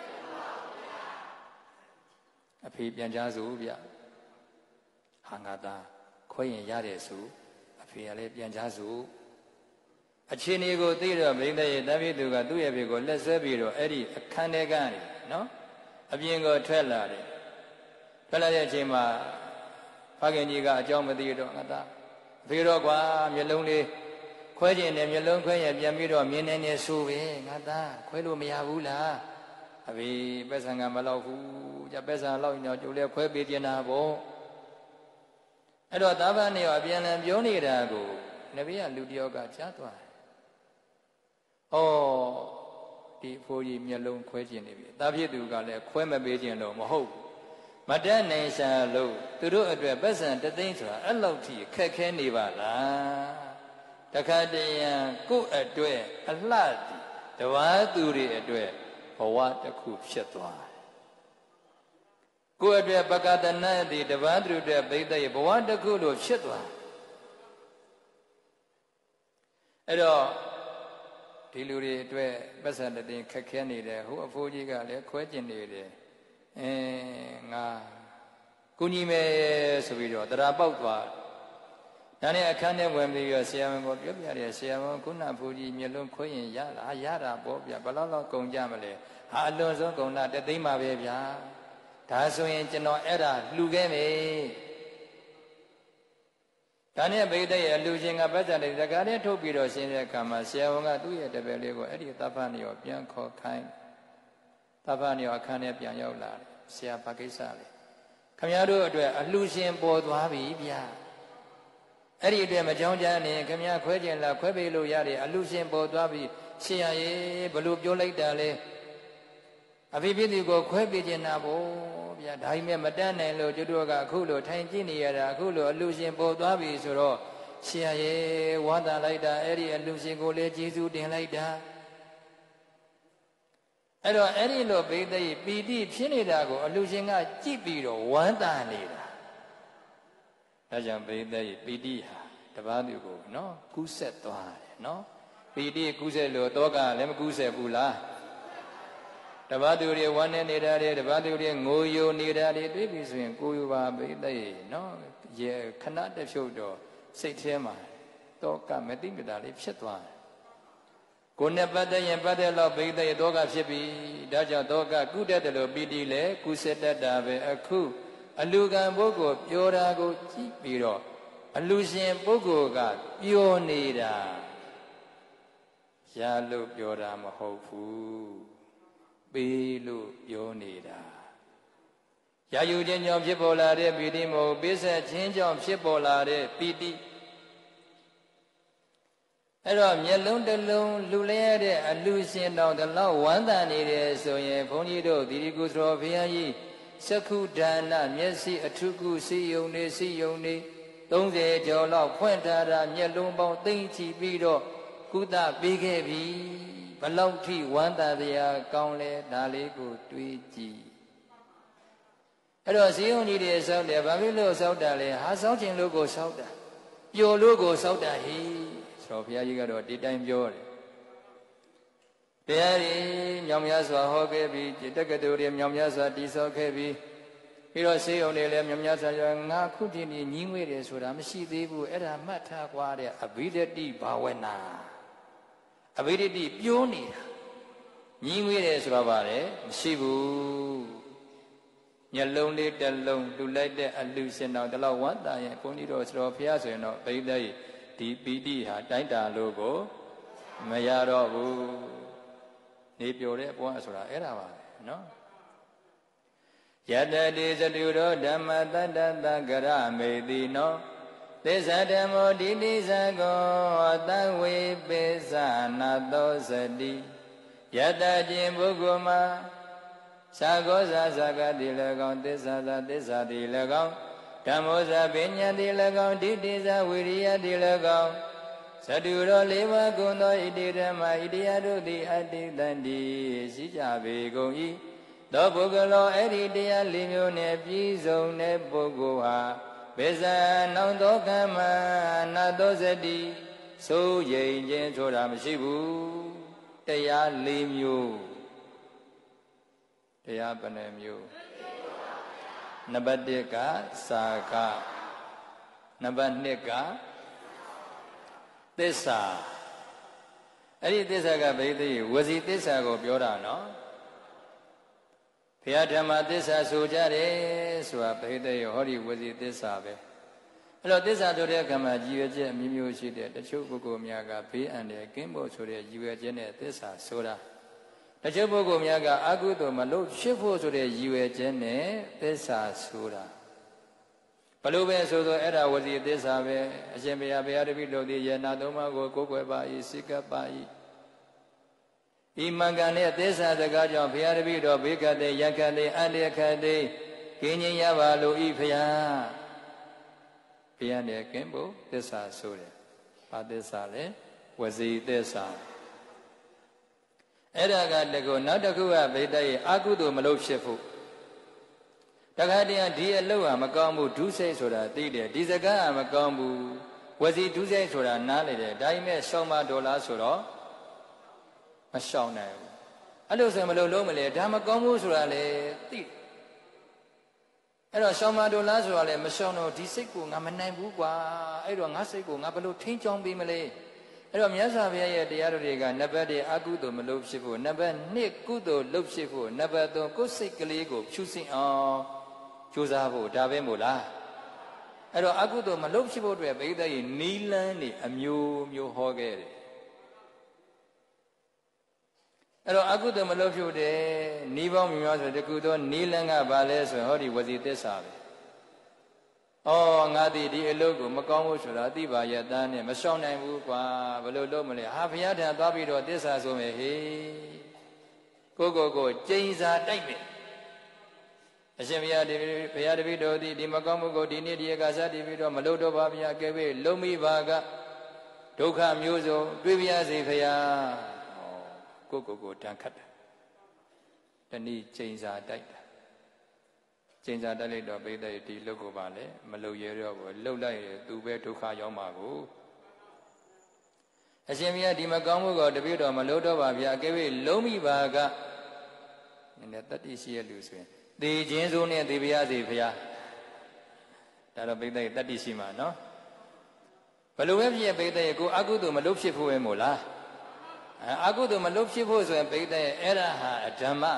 အဖေပြန်ကြားစုဗျဟာငါသားခွဲရင်ရတယ်ဆိုအဖေကလည်းပြန်ကြားစုအခြေအနေကိုသိတော့ဘိသိရဲ့တပည့်သူကသူ့ရဲ့ဖေကိုလက်ဆွဲပြီးတော့အဲ့ဒီအခန်းထဲကနေနော်အပြင်ကိုထွက်လာတယ်ထွက်လာတဲ့အချိန်မှာဖခင်ကြီးကအကြောင်းမသိတော့ငါသားအဖေတော့ကွာမျက်လုံးလေးခွဲခြင်းနဲ့မျက်လုံးခွဲရင်ပြန်ပြီးတော့မြင်နေနေဆိုပဲငါသားခွဲလို့မရဘူးလားအအဖေပတ်စံကမလောက်ဘူးကြပတ်စံလောက်ရင်တော့ကျိုးလဲခွဲပေးတင်တာပေါ့အဲ့တော့သားဖနေရောအပြန်လန်ပြောနေတာကိုနဗီကလူတယောက်ကကြားသွားတယ်။ဩဒီအဖိုးကြီးမျက်လုံးခွဲခြင်းနေပြီ။သားဖြစ်သူကလည်းခွဲမပေးခြင်းလို့မဟုတ်ဘူး။မတတ်နိုင်ရှာလို့သူတို့အတွက်ပတ်စံတသိန်းဆိုတာအဲ့လောက်ထိခက်ခဲနေပါလား။တခါတည်းရန်ကိုယ့်အတွက်အလှတဝါသူတွေအတွက်ဘဝတစ်ခုဖြစ်သွားတယ်။ကိုယ့်အတွက်ပကတနာတိတဝါသူတွေအတွက်ဘိသိက်ဘဝတစ်ခုလို့ဖြစ်သွားတယ်။အဲ့တော့ဒီလူတွေအတွက်ပတ်စံတည်းခက်ခဲနေတယ်ဟိုအဖိုးကြီးကလည်းခွဲကျင်နေတယ်ငါကုညီမယ်ဆိုပြီးတော့တရားပေါက်သွားဒါနဲ့အခန်းထဲဝင်ပြီးတော့ဆရာဝန်ကပြောပြတယ်ဆရာဝန်ခုနဖိုးကြီးမျက်လုံးခွဲရင်ရလားရတာပေါ့ဗျာဘယ်လောက်ကုန်ကြမလဲဟာအလွန်ဆုံးကုန်တာတသိန်းပါပဲဗျာဒါဆိုရင်ကျွန်တော်အဲ့ဒါလှူခဲ့မယ်ဒါနဲ့ဘိသိက်ရဲ့လူချင်းကပတ်စံတဲ့ဇကာနဲ့ထုတ်ပြီးတော့ရှင်းတဲ့အခါမှာဆရာဝန်ကသူ့ရဲ့တပည့်လေးကိုအဲ့ဒီသဗ္ဗညောပြန်ခေါ်ခိုင်းသဗ္ဗညောအခန်းထဲပြန်ရောက်လာတယ်ဆရာဘာကိစ္စလဲခမရတို့အတွက်အလှရှင်ပေါ်သွားပြီဗျာအဲ့ဒီအတွက်မကြောင်းကြနေခမရခွဲကျင်လာခွဲပေးလို့ရတယ်အလှရှင်ပေါ်သွားပြီဆရာရေဘလို့ပြောလိုက်တာလဲအဖေဖြစ်သူကိုခွဲပေးခြင်းနာဖို့ဗျာဒါပေမဲ့မတတ်နိုင်လို့ကျွတ်တို့ကအခုလိုထိုင်ကြည့်နေရတာအခုလိုအလှရှင်ပေါ်သွားပြီဆိုတော့ဆရာရေဝါသာလိုက်တာအဲ့ဒီအလှရှင်ကိုလည်းကျေးဇူးတင်လိုက်တာအဲ့တော့အဲ့ဒီလိုဘိသိက်ပီတိဖြစ်နေတာကိုအလှရှင်ကကြည့်ပြီးတော့ဝမ်းသာနေတာဒါကြောင့်ဘိသိက်ပီတိဟာတပားသူကိုနော်ကူးဆက်သွားတယ်နော်ပီတိကူးဆက်လို့တောကလည်းမကူးဆက်ဘူးလားတပားသူတွေဝမ်းနေနေတာတွေတပားသူတွေငိုယိုနေတာတွေတွေ့ပြီဆိုရင်ကိုယ်ယူပါဘိသိက်နော်ရေခဏတစ်ဖြုတ်တော့စိတ်ထဲမှာတောကမသိမတာလေးဖြစ်သွားတယ်ကိုယ်နဲ့ပတ်သက်ရင်ပတ်သက်တော့ဘိသိက်တောကဖြစ်ပြီဒါကြောင့်တောကကုတတ်တယ်လို့ပီတိလဲကုစတတ်တာပဲအခုအလူကံပုဂ္ဂိုလ်ပြောတာကိုကြည့်ပြီးတော့အလူရှင်ပုဂ္ဂိုလ်ကပြောနေတာရလို့ပြောတာမဟုတ်ဘူးပေးလို့ပြောနေတာရယူခြင်းကြောင့်ဖြစ်ပေါ်လာတဲ့ပီတိမဟုတ်ပေးဆက်ခြင်းကြောင့်ဖြစ်ပေါ်လာတဲ့ပီတိအဲ့တော့မျက်လုံးတစ်လုံးလှူလဲရတဲ့အလှရှင်တော်တလောက်ဝမ်းသာနေတယ်ဆိုရင်ဘုန်းကြီးတို့သီရိကုသရောဘုရားကြီးစက္ခုဒါနမျက်စိအထုကုစိယုံနေ30ကျော်လောက်ဖွင့်ထားတာမျက်လုံးပေါင်းသိမ့်ချီပြီးတော့ကုသပေးခဲ့ပြီဘလောက်ထိဝမ်းသာတရားကောင်းလဲဒါလေးကိုတွေးကြည့်အဲ့တော့ဇီးုံကြီးတွေဆောက်တယ်ဘာဖြစ်လို့ဆောက်တာလဲဟာဆောက်ခြင်းလို့ကိုဆောက်တာပျော်လို့ကိုဆောက်တာဟိဆိုတော့ဘုရားကြီးကတော့ဒီတိုင်းပြောတယ်တရားတွေမြောင်များစွာဟောခဲ့ပြီးတက္ကသိုလ်တွေမြောင်များစွာတည်ဆောက်ခဲ့ပြီးပြီးတော့ဆေးရုံတွေလည်းမြောင်များစွာငါခုတည်းညီးငွေ့တယ်ဆိုတာမရှိသေးဘူးအဲ့ဒါမှတ်ထားကြွားတဲ့အဘိဓတ္တိဘာဝနာအဘိဓတ္တိပြောနေတာညီးငွေ့တယ်ဆိုတာပါလေမရှိဘူးမျက်လုံးလေးတစ်လုံးလှူလိုက်တဲ့အလှရှင်တော်တလောက်ဝတ်တာရင်ဘုန်းကြီးတို့ဆရာဘုရားဆိုရင်တော့ဘိဓိဒီပီတိဟာတိုင်းတာလို့ကိုမရတော့ဘူးနေပြိုတဲ့ဘဝဆိုတာအဲ့ဒါပါပဲနော်ယတတိသတုရောဓမ္မတတ္တသကရမေတိနောသစ္စာဓမ္မောဒီနိသကောသဝေပိသနာသောစတိယတခြင်းပုဂ္ဂိုလ်မှာသာဂောဇာဇဂတိ၎င်းသစ္စာသာသစ္စာတိ၎င်းဓမ္မောဇာပညာတိ၎င်းဒိဋ္ဌိဇာဝိရိယတိ၎င်းသတုရောလေးပါးကုန်သောဣတိဓမ္မဣတိယတို့သည်အတ္တိတန္တိရှိကြပေကုန်၏သောပုဂ္ဂလောအဲ့ဒီတရား၄မျိုးနဲ့ပြည့်စုံတဲ့ပုဂ္ဂိုလ်ဟာဘေဇာနောင်သောကမ္မနာသောစတိစိုးရိမ်ခြင်းဆိုတာမရှိဘူးတရား၄မျိုးတရားဘယ်နှမျိုးနံပါတ်1ကစာကနံပါတ်2ကသစ္စာအဲ့ဒီသစ္စာကဘိသိဝစီသစ္စာကိုပြောတာနော်ဘုရားဓမ္မသစ္စာဆိုကြတယ်ဆိုတာဘိသိဟောဒီဝစီသစ္စာပဲအဲ့တော့သစ္စာဆိုတဲ့အခါမှာရည်ရွယ်ချက်အမျိုးမျိုးရှိတဲ့တချို့ပုဂ္ဂိုလ်များကဘေးအန္တရာယ်ကင်းဖို့ဆိုတဲ့ရည်ရွယ်ချက်နဲ့သစ္စာဆိုတာတချို့ပုဂ္ဂိုလ်များကအကုသိုလ်မလုပ်ဖြစ်ဖို့ဆိုတဲ့ရည်ရွယ်ချက်နဲ့သစ္စာဆိုတာဘလို့ပဲဆိုအဲ့ဒါဝစီသစ္စာပဲအရှင်ဘုရားတပည့်တော်သည်ယနာသုံးပါးကိုကိုးကွယ်ပါ၏စိတ်ကပ်ပါ၏ဤမှန်ကန်တဲ့သစ္စာစကားကြောင့်ဘုရားတပည့်တော်ဘေကတဲ့ယက္ခတဲ့အတ္တခတဲ့ကင်းခြင်းရပါလို့ဤဘုရားဘုရားနဲ့ကင်းဖို့သစ္စာဆိုတယ်။ဘာသစ္စာလဲဝစီသစ္စာအဲ့ဒါကတကူနောက်တစ်ခုကဗိတ္တရဲ့အကုသိုလ်မလုပ်ဖြစ်ဖို့တခါတည်းဒီအလုပ်ဟာမကောင်းဘူးဒုစိတ်ဆိုတာသိတယ်ဒီစကားကမကောင်းဘူးဝစီဒုစိတ်ဆိုတာနားလေတယ်ဒါပေမဲ့ရှောင်းမဒေါ်လာဆိုတော့မရှောင်နိုင်ဘူးအဲ့လိုဆိုမလို့လုံးမလဲဒါမကောင်းဘူးဆိုတာလေသိအဲ့တော့ရှောင်းမဒေါ်လာဆိုတာလေမရှောင်တော့ဒီစိတ်ကိုငါမနိုင်ဘူးကွာအဲ့တော့ငါစိတ်ကိုငါဘယ်လိုထိန်းချောင်းပေးမလဲအဲ့တော့မြတ်စွာဘုရားရဲ့တရားတော်တွေကနံပါတ်1အကုသိုလ်မလုပ်ဖြစ်ဖို့နံပါတ်2ကုသိုလ်လုပ်ဖြစ်ဖို့နံပါတ်3ကိုယ်စိတ်ကလေးကိုဖြူစင်အောင်ကြိုးစားဖို့ဒါပဲမို့လားအဲ့တော့အကုသိုလ်မလုပ်ဖြစ်ဖို့အတွက်ဘိဓိရဲ့နီလန်းနေအမျိုးမျိုးဟောခဲ့တယ်အဲ့တော့အကုသိုလ်မလုပ်ဖြစ်တဲ့နီးပေါင်းများဆိုတကူသောနီလန်းကဘာလဲဆိုရင်ဟောဒီဝစီသစ္စာပဲဩငါသည်ဒီအလုပ်ကိုမကောင်းဘူးဆိုတာသိပါရဲ့သားနဲ့မရှောင်နိုင်ဘူးကွာဘယ်လိုလုပ်မလဲဟာဘုရားထံသွားပြီးတော့သစ္စာဆိုမယ်ဟေးကိုကျိန်စာတိုက်မယ်အရှင်ဘုရားတပည့်တော်သည်ဒီမကောင်းမှုကိုဒီနေ့ဒီအခါစတည်ပြီးတော့မလုပ်တော့ပါဗျာကဲပဲလုံးမိပါကဒုက္ခမျိုးစုံတွေ့ပါစေဘုရားကိုတန်ခတ်တယ်တနည်းကျိန်စာတိုက်တာကျိန်စာတိုက်လိုက်တော့ပိဿရဲ့ဒီလုတ်ကိုပါလေမလုတ်ရတော့ဘူးလှုပ်လိုက်ရင်သူပဲဒုက္ခရောက်မှာကိုအရှင်ဘုရားဒီမကောင်းမှုကိုတပည့်တော်မလုပ်တော့ပါဗျာကဲပဲလုံးမိပါကနည်းနည်းတတိရှိရလူဆိုရင်သေခြင်းစိုးနဲ့သေပါစေဘုရားဒါတော့ပိဿရဲ့တတိရှိမှာနော်ဘယ်လိုပဲဖြစ်ပိဿရဲ့ကိုအကုသိုလ်မလုပ်ဖြစ်ဖို့ပဲမို့လားအကုသိုလ်မလုပ်ဖြစ်ဖို့ဆိုရင်ပိဿရဲ့အဲ့ဒါဟာအဓမ္မပဲ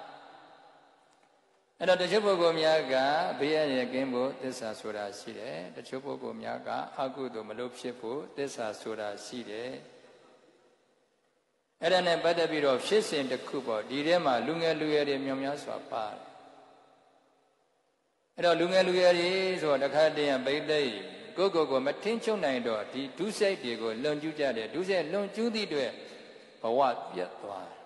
အဲ့တော့တချို့ပုဂ္ဂိုလ်များကဘေးရကင်းဖို့သစ္စာဆိုတာရှိတယ်တချို့ပုဂ္ဂိုလ်များကအကုသိုလ်မလုပ်ဖြစ်ဖို့သစ္စာဆိုတာရှိတယ်အဲ့ဒါနဲ့ပတ်သက်ပြီးတော့ဖြစ်စဉ်တစ်ခုပေါ့ဒီထဲမှာလူငယ်လူရွယ်တွေမြောင်များစွာပါတယ်အဲ့တော့လူငယ်လူရွယ်တွေဆိုတော့တခါတည်းပိဋိကိုမထင်းချုံနိုင်တော့ဒီဒုစရိုက်တွေကိုလွန်ကျူးကြတယ်ဒုစရိုက်လွန်ကျူးသည့်အတွက်ဘဝပြတ်သွားတယ်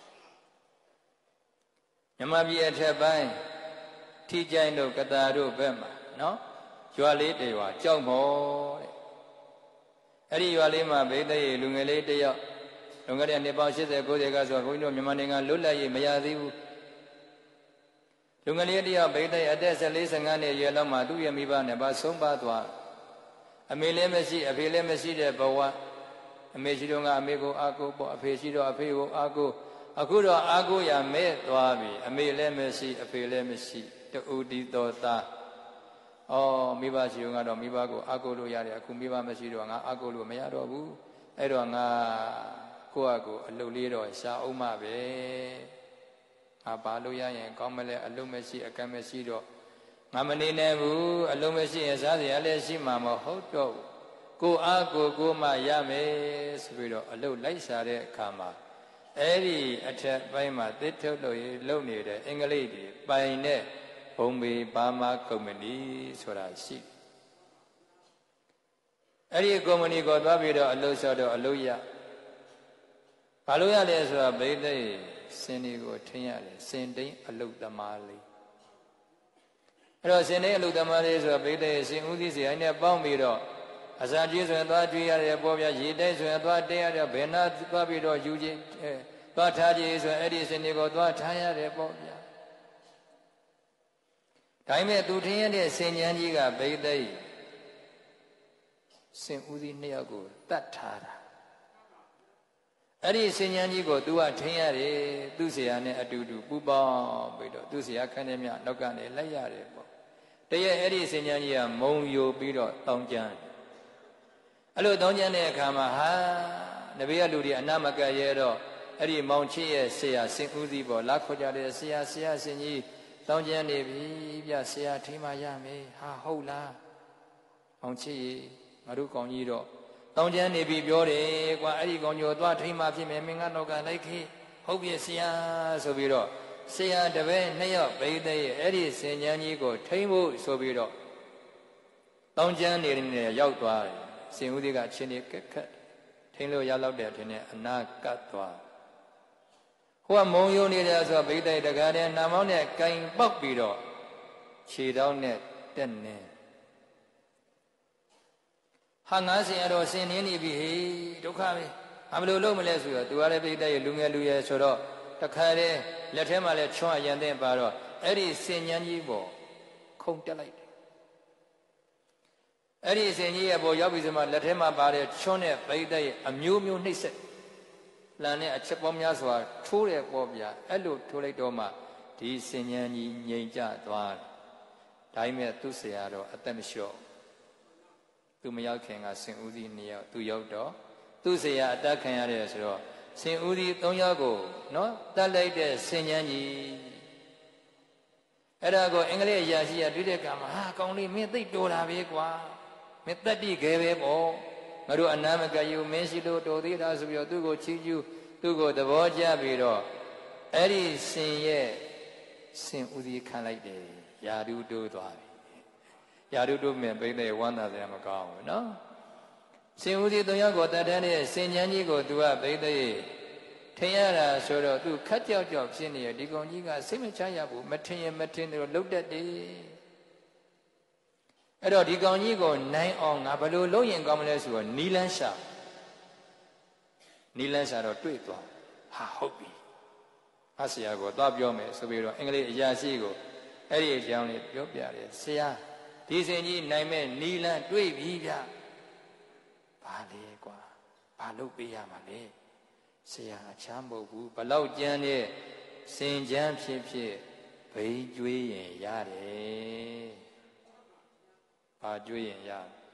မြမပြည်အထက်ပိုင်းထိကြိုင်တို့ကတာတို့ဘက်မှာနော်ရွာလေးတရွာကြောက်မော်တဲ့အဲ့ဒီရွာလေးမှာပိဋိလူငယ်လေးတယောက်လွန်ခဲ့တဲ့နှစ်ပေါင်း80 90ကဆိုဘုန်းကြီးတို့မြန်မာနိုင်ငံလွတ်လပ်ရေးမရသေးဘူးလူငယ်လေးတယောက်ပိဋိအသက်14 15နှစ်ရွယ်လောက်မှာသူ့ရဲ့မိဘနဲ့ပါဆုံးပါသွားအမေလည်းမရှိအဖေလည်းမရှိတဲ့ဘဝအမေရှိတော့ကအမေကိုအားကိုးပေါ့အဖေရှိတော့အဖေကိုအားကိုးအခုတော့အားကိုးရမဲ့သွားပြီအမေလည်းမရှိအဖေလည်းမရှိတူတီတော်သားမိဘရှိုံကတော့မိဘကိုအားကိုးလို့ရတယ်အခုမိဘမရှိတော့ငါအားကိုးလို့မရတော့ဘူးအဲ့တော့ငါကိုယ့်အကိုအလုပ်လေးတော့ရှာအောင်မှပဲငါဘာလို့ရရင်ကောင်းမလဲအလုပ်မရှိအကန့်မရှိတော့ငါမနေနိုင်ဘူးအလုံးမရှိရင်စားစရာလည်းရှိမှာမဟုတ်တော့ဘူးကိုအားကိုမှရမယ်ဆိုပြီးတော့အလုပ်လိုက်ရှာတဲ့အခါမှာအဲ့ဒီအထက်ပိုင်းမှာသစ်ထုတ်လို့လုပ်နေတဲ့အင်္ဂလိပ်တွေပိုင်တဲ့ဘုံဘေဘာမာကုမ္ပဏီဆိုတာရှိအဲ့ဒီကုမ္ပဏီကိုသွားပြီးတော့အလုပ်လျှောက်တော့အလုပ်ရဘာလို့ရလဲဆိုတော့ဗိသိက်စင်တွေကိုထင်ရတယ်စင်တိန်အလုပ်သမားလေးအဲ့တော့စင်တိန်အလုပ်သမားလေးဆိုတော့ဗိသိက်စင်ဦးသီးစီအိုင်းနဲ့ပေါင်းပြီးတော့အစာကြီးဆိုရင်သွားကြွေးရတယ်ပေါ့ဗျာရေတိုက်ဆိုရင်သွားတဲရတယ်ဘယ်နာသွားပြီးတော့ယူခြင်းသွားထားခြင်းဆိုရင်အဲ့ဒီစင်တွေကိုသွားထားရတယ်ပေါ့ဗျာဒါပေမဲ့သူထင်ရတဲ့စင်ញ្ញမ်းကြီးကဗိသိက်စင်ဦးသီး2ယောက်ကိုတတ်ထားတာအဲ့ဒီစင်ញ្ញမ်းကြီးကို तू ကထင်ရတယ်သူ့ဆရာနဲ့အတူတူပူပေါင်းပြီးတော့သူ့ဆရာခန်းထဲမြနောက်ကနေလိုက်ရတယ်ပေါ့တကယ်အဲ့ဒီစင်ញ្ញမ်းကြီးကမုံယိုပြီးတော့တောင်းကျမ်းအဲ့လိုတောင်းကျမ်းတဲ့အခါမှာဟာနဘေးကလူတွေအနာမကတ်ရဲတော့အဲ့ဒီမောင်ချစ်ရဲ့ဆရာစင်ဦးစီးပေါ့လာခေါ်ကြတယ်ဆရာစင်ကြီးတောင်းကျမ်းနေပြီဗျဆရာထိမှရမယ်ဟာဟုတ်လားမောင်ချစ်ရေငါတို့ကောင်းကြီးတော့တောင်းကျမ်းနေပြီပြောတယ်ကွာအဲ့ဒီကောင်ကျော်သွားထိမှဖြစ်မယ်မင်းကတော့ကလိုက်ခေဟဟုတ်ပြီဆရာဆိုပြီးတော့ဆရာတပည့်နှစ်ယောက်ဘိသိက်ရဲ့အဲ့ဒီစင်ချမ်းကြီးကိုထိမ့်ဖို့ဆိုပြီးတော့တောင်းကျမ်းနေနေရောက်သွားတယ်စင်ဦးသေးကအချင်းကြီးကက်ခတ်ထိမ့်လို့ရလောက်တဲ့အထင်နဲ့အနာကတ်သွားဟိုကမုံယုံနေတယ်ဆိုတော့ဘိသိက်တကားတဲ့နာမောင်းနဲ့ကင်ပေါက်ပြီးတော့ခြေတောင်းနဲ့တက်နေဟာငါဆင်ရတော့ဆင်နေပြီဟေးဒုက္ခပဲဘယ်လိုလုပ်မလဲဆိုတော့သူကလည်းဘိသိက်ရဲ့လူငယ်လူရွယ်ဆိုတော့တခါတည်းလက်ထဲမှာလည်းချွန်းအရန်တဲ့ပါတော့အဲ့ဒီစင်ញမ်းကြီးပေါ်ခုန်တက်လိုက်တယ်အဲ့ဒီစင်ကြီးရဲ့ပေါ်ရောက်ပြီးစမှလက်ထဲမှာပါတဲ့ချွန်းတဲ့ဘိသိက်ရဲ့အမျိုးမျိုးနှိမ့်ဆက်လန်နဲ့အချက်ပေါင်းများစွာထိုးတဲ့ပေါ်ပြအဲ့လိုထိုးလိုက်တော့မှဒီစင်ញမ်းကြီးငြိမ်ကျသွားတယ်ဒါပေမဲ့သူ့ဆရာတော့အသက်မလျှော့သူမရောက်ခင်ကစင်ဦးစီး2ယောက်သူရောက်တော့သူ့ဆရာအတက်ခံရတယ်ဆိုတော့စင်ဦးစီး3ယောက်ကိုနော်တတ်လိုက်တဲ့စင်ញမ်းကြီးအဲ့ဒါကိုအင်္ဂလိပ်အရာရှိကတွေ့တဲ့ကမှာဟာကောင်းလေးမင်းသိတော်တာပဲကွာမင်းတက်တိခဲပဲပေါ့ငါတို့အနာမကယူမင်းရှိလို့တော်သေးတာဆိုပြီးတော့သူ့ကိုချီးကျူးသူ့ကိုသဘောကျပြီးတော့အဲ့ဒီစင်ရဲ့စင်ဦးစီးခံလိုက်တယ်ယာရုတိုးသွားပြီယာရုတိုးမြင်ပိတဲ့ဝမ်းသာစရာမကောင်းဘူးနော်စင်ဦးစီး3ယောက်ကိုတတ်တဲ့စင်ချမ်းကြီးကိုသူကပိတဲ့ထင်ရတာဆိုတော့သူခက်ကြောက်ကြောက်ဖြစ်နေရဒီကောင်ကြီးကစိတ်မချရဘူးမထင်ရင်မထင်တယ်လို့လှုပ်တတ်တယ်အဲ့တော့ဒီကောင်ကြီးကိုနိုင်အောင်ငါဘယ်လိုလုပ်ရင်ကောင်းမလဲဆိုတော့နီလန်းရှာတော့တွေ့သွားဟာဟုတ်ပြီအဆရာကိုသွားပြောမယ်ဆိုပြီးတော့အင်္ဂလိပ်အရာရှိကိုအဲ့ဒီအကြောင်းလေးပြောပြတယ်ဆရာဒီစင်ကြီးနိုင်မဲ့နီလန်းတွေ့ပြီဗျဘာလဲကွာဘာလုပ်ပေးရမှာလဲဆရာအချမ်းမဟုတ်ဘူးဘလောက်ကြမ်းတဲ့စင်ချမ်းဖြစ်ဖြစ်ဘိန်းကျွေးရင်ရတယ်ဘာကျွေးရင်ရ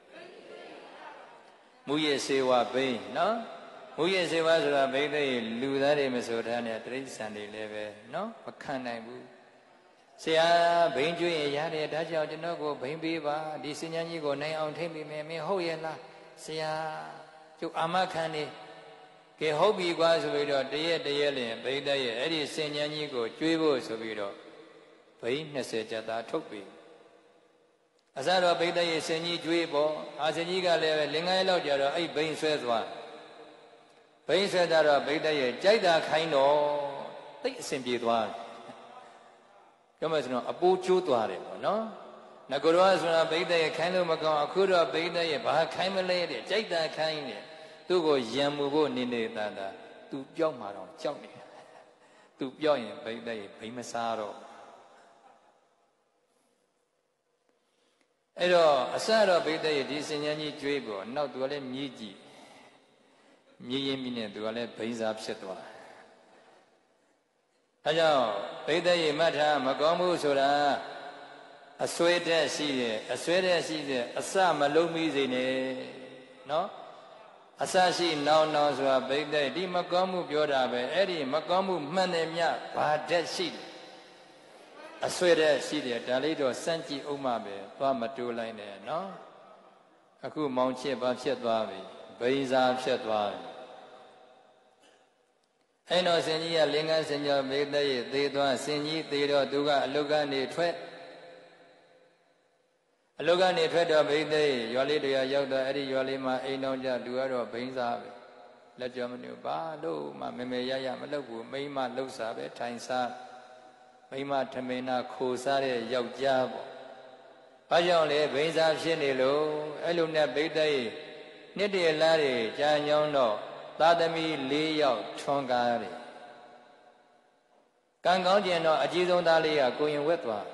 မူရဲ့စေဝဘိန်းနော်မူရဲ့စေဝဆိုတာဘိန်းတွေလူသားတွေမဆိုထားနဲ့တိရစ္ဆာန်တွေလည်းပဲနော်မခံနိုင်ဘူးဆရာဘိန်းကျွေးရင်ရတယ်ဒါကြောင့်ကျွန်တော်ကိုဘိန်းပေးပါဒီစင်ချမ်းကြီးကိုနိုင်အောင်ထိမ့်ပေးမယ်မင်းဟုတ်ရဲ့လားဆရာကျုပ်အာမခံနေကဲဟုတ်ပြီကွာဆိုပြီးတော့တရက်လင်ဘိန်းရဲ့အဲ့ဒီစင်ញမ်းကြီးကိုကျွေးဖို့ဆိုပြီးတော့ဘိန်း20ကျပ်သားထုတ်ပြီအစတော့ဘိန်းရဲ့စင်ကြီးကျွေးပေါ့အာစင်ကြီးကလည်းလင်္ကားလောက်ကြတော့အဲ့ဘိန်းဆွဲသွားဘိန်းဆွဲတော့ဘိန်းရဲ့ကြိုက်တာခိုင်းတော့သိအဆင်ပြေသွားတယ်ပြောမှဆိုတော့အပိုးကျိုးသွားတယ်ပေါ့နော်ငါကတော့ဆိုတာဘိန်းရဲ့ခိုင်းလို့မကောင်းအခုတော့ဘိန်းရဲ့ဘာခိုင်းမလဲတဲ့ကြိုက်တာခိုင်းတယ်သူ့ကိုရံမှုဖို့နေနေတာသူပြောက်မှာတော့ကြောက်နေတယ်သူပြောက်ရင်ဘိန်းရဲ့ဘိန်းမစားတော့အဲ့တော့အစတော့ဘိသိက်ဒီစင်ញမ်းကြီးကျွေးပေါ်နောက်သူကလည်းမြည်ကြည့်မြည်ရင်မြည်နေသူကလည်းဘိန်းစားဖြစ်သွားအဲကြောင့်ဘိသိက်မှတ်ထားမကောင်းဘူးဆိုတာအစွဲတက်ရှိတယ်အစွဲတက်ရှိတယ်အစမလုံးမိစေနဲ့နော်အစရှိနောင်ဆိုတာဘိသိက်ဒီမကောင်းမှုပြောတာပဲအဲ့ဒီမကောင်းမှုမှန်တယ်မြဘာတက်ရှိတယ်အဆွဲတဲ့ရှိတယ်ဒါလေးတော့စမ်းကြည့်အောင်မှပဲသွားမတိုးလိုက်နဲ့နော်အခုမောင်ချစ်ဘာဖြစ်သွားပြီဘိန်းစားဖြစ်သွားပြီအဲ့တော့စင်ကြီးကလင်္ကားစင်ကျော်မေတ္တရဲ့သေသွားစင်ကြီးသေတော့သူကအလုတ်ကနေထွက်တော့ဘိသိက်ရွာလေးတရားရောက်တော့အဲ့ဒီရွာလေးမှာအိမ်တော်ကြလူကတော့ဘိန်းစားပဲလက်ကြောမနေဘာလို့မှမေမေရမလုပ်ဘူးမိန်းမလှုပ်စားပဲထိုင်စားမိမထမင်းနာခိုစားတဲ့ယောက်ျားပေါ့။ဘာကြောင့်လဲဘိန်းစားဖြစ်နေလို့အဲ့လိုနဲ့ဘိသိက်နှစ်တရလားတွေကြာညောင်းတော့သာသမီ4ယောက်ထွန်းကားတယ်။ကံကောင်းကျင်တော့အကြီးဆုံးသားလေးကကိုရင်ဝက်သွား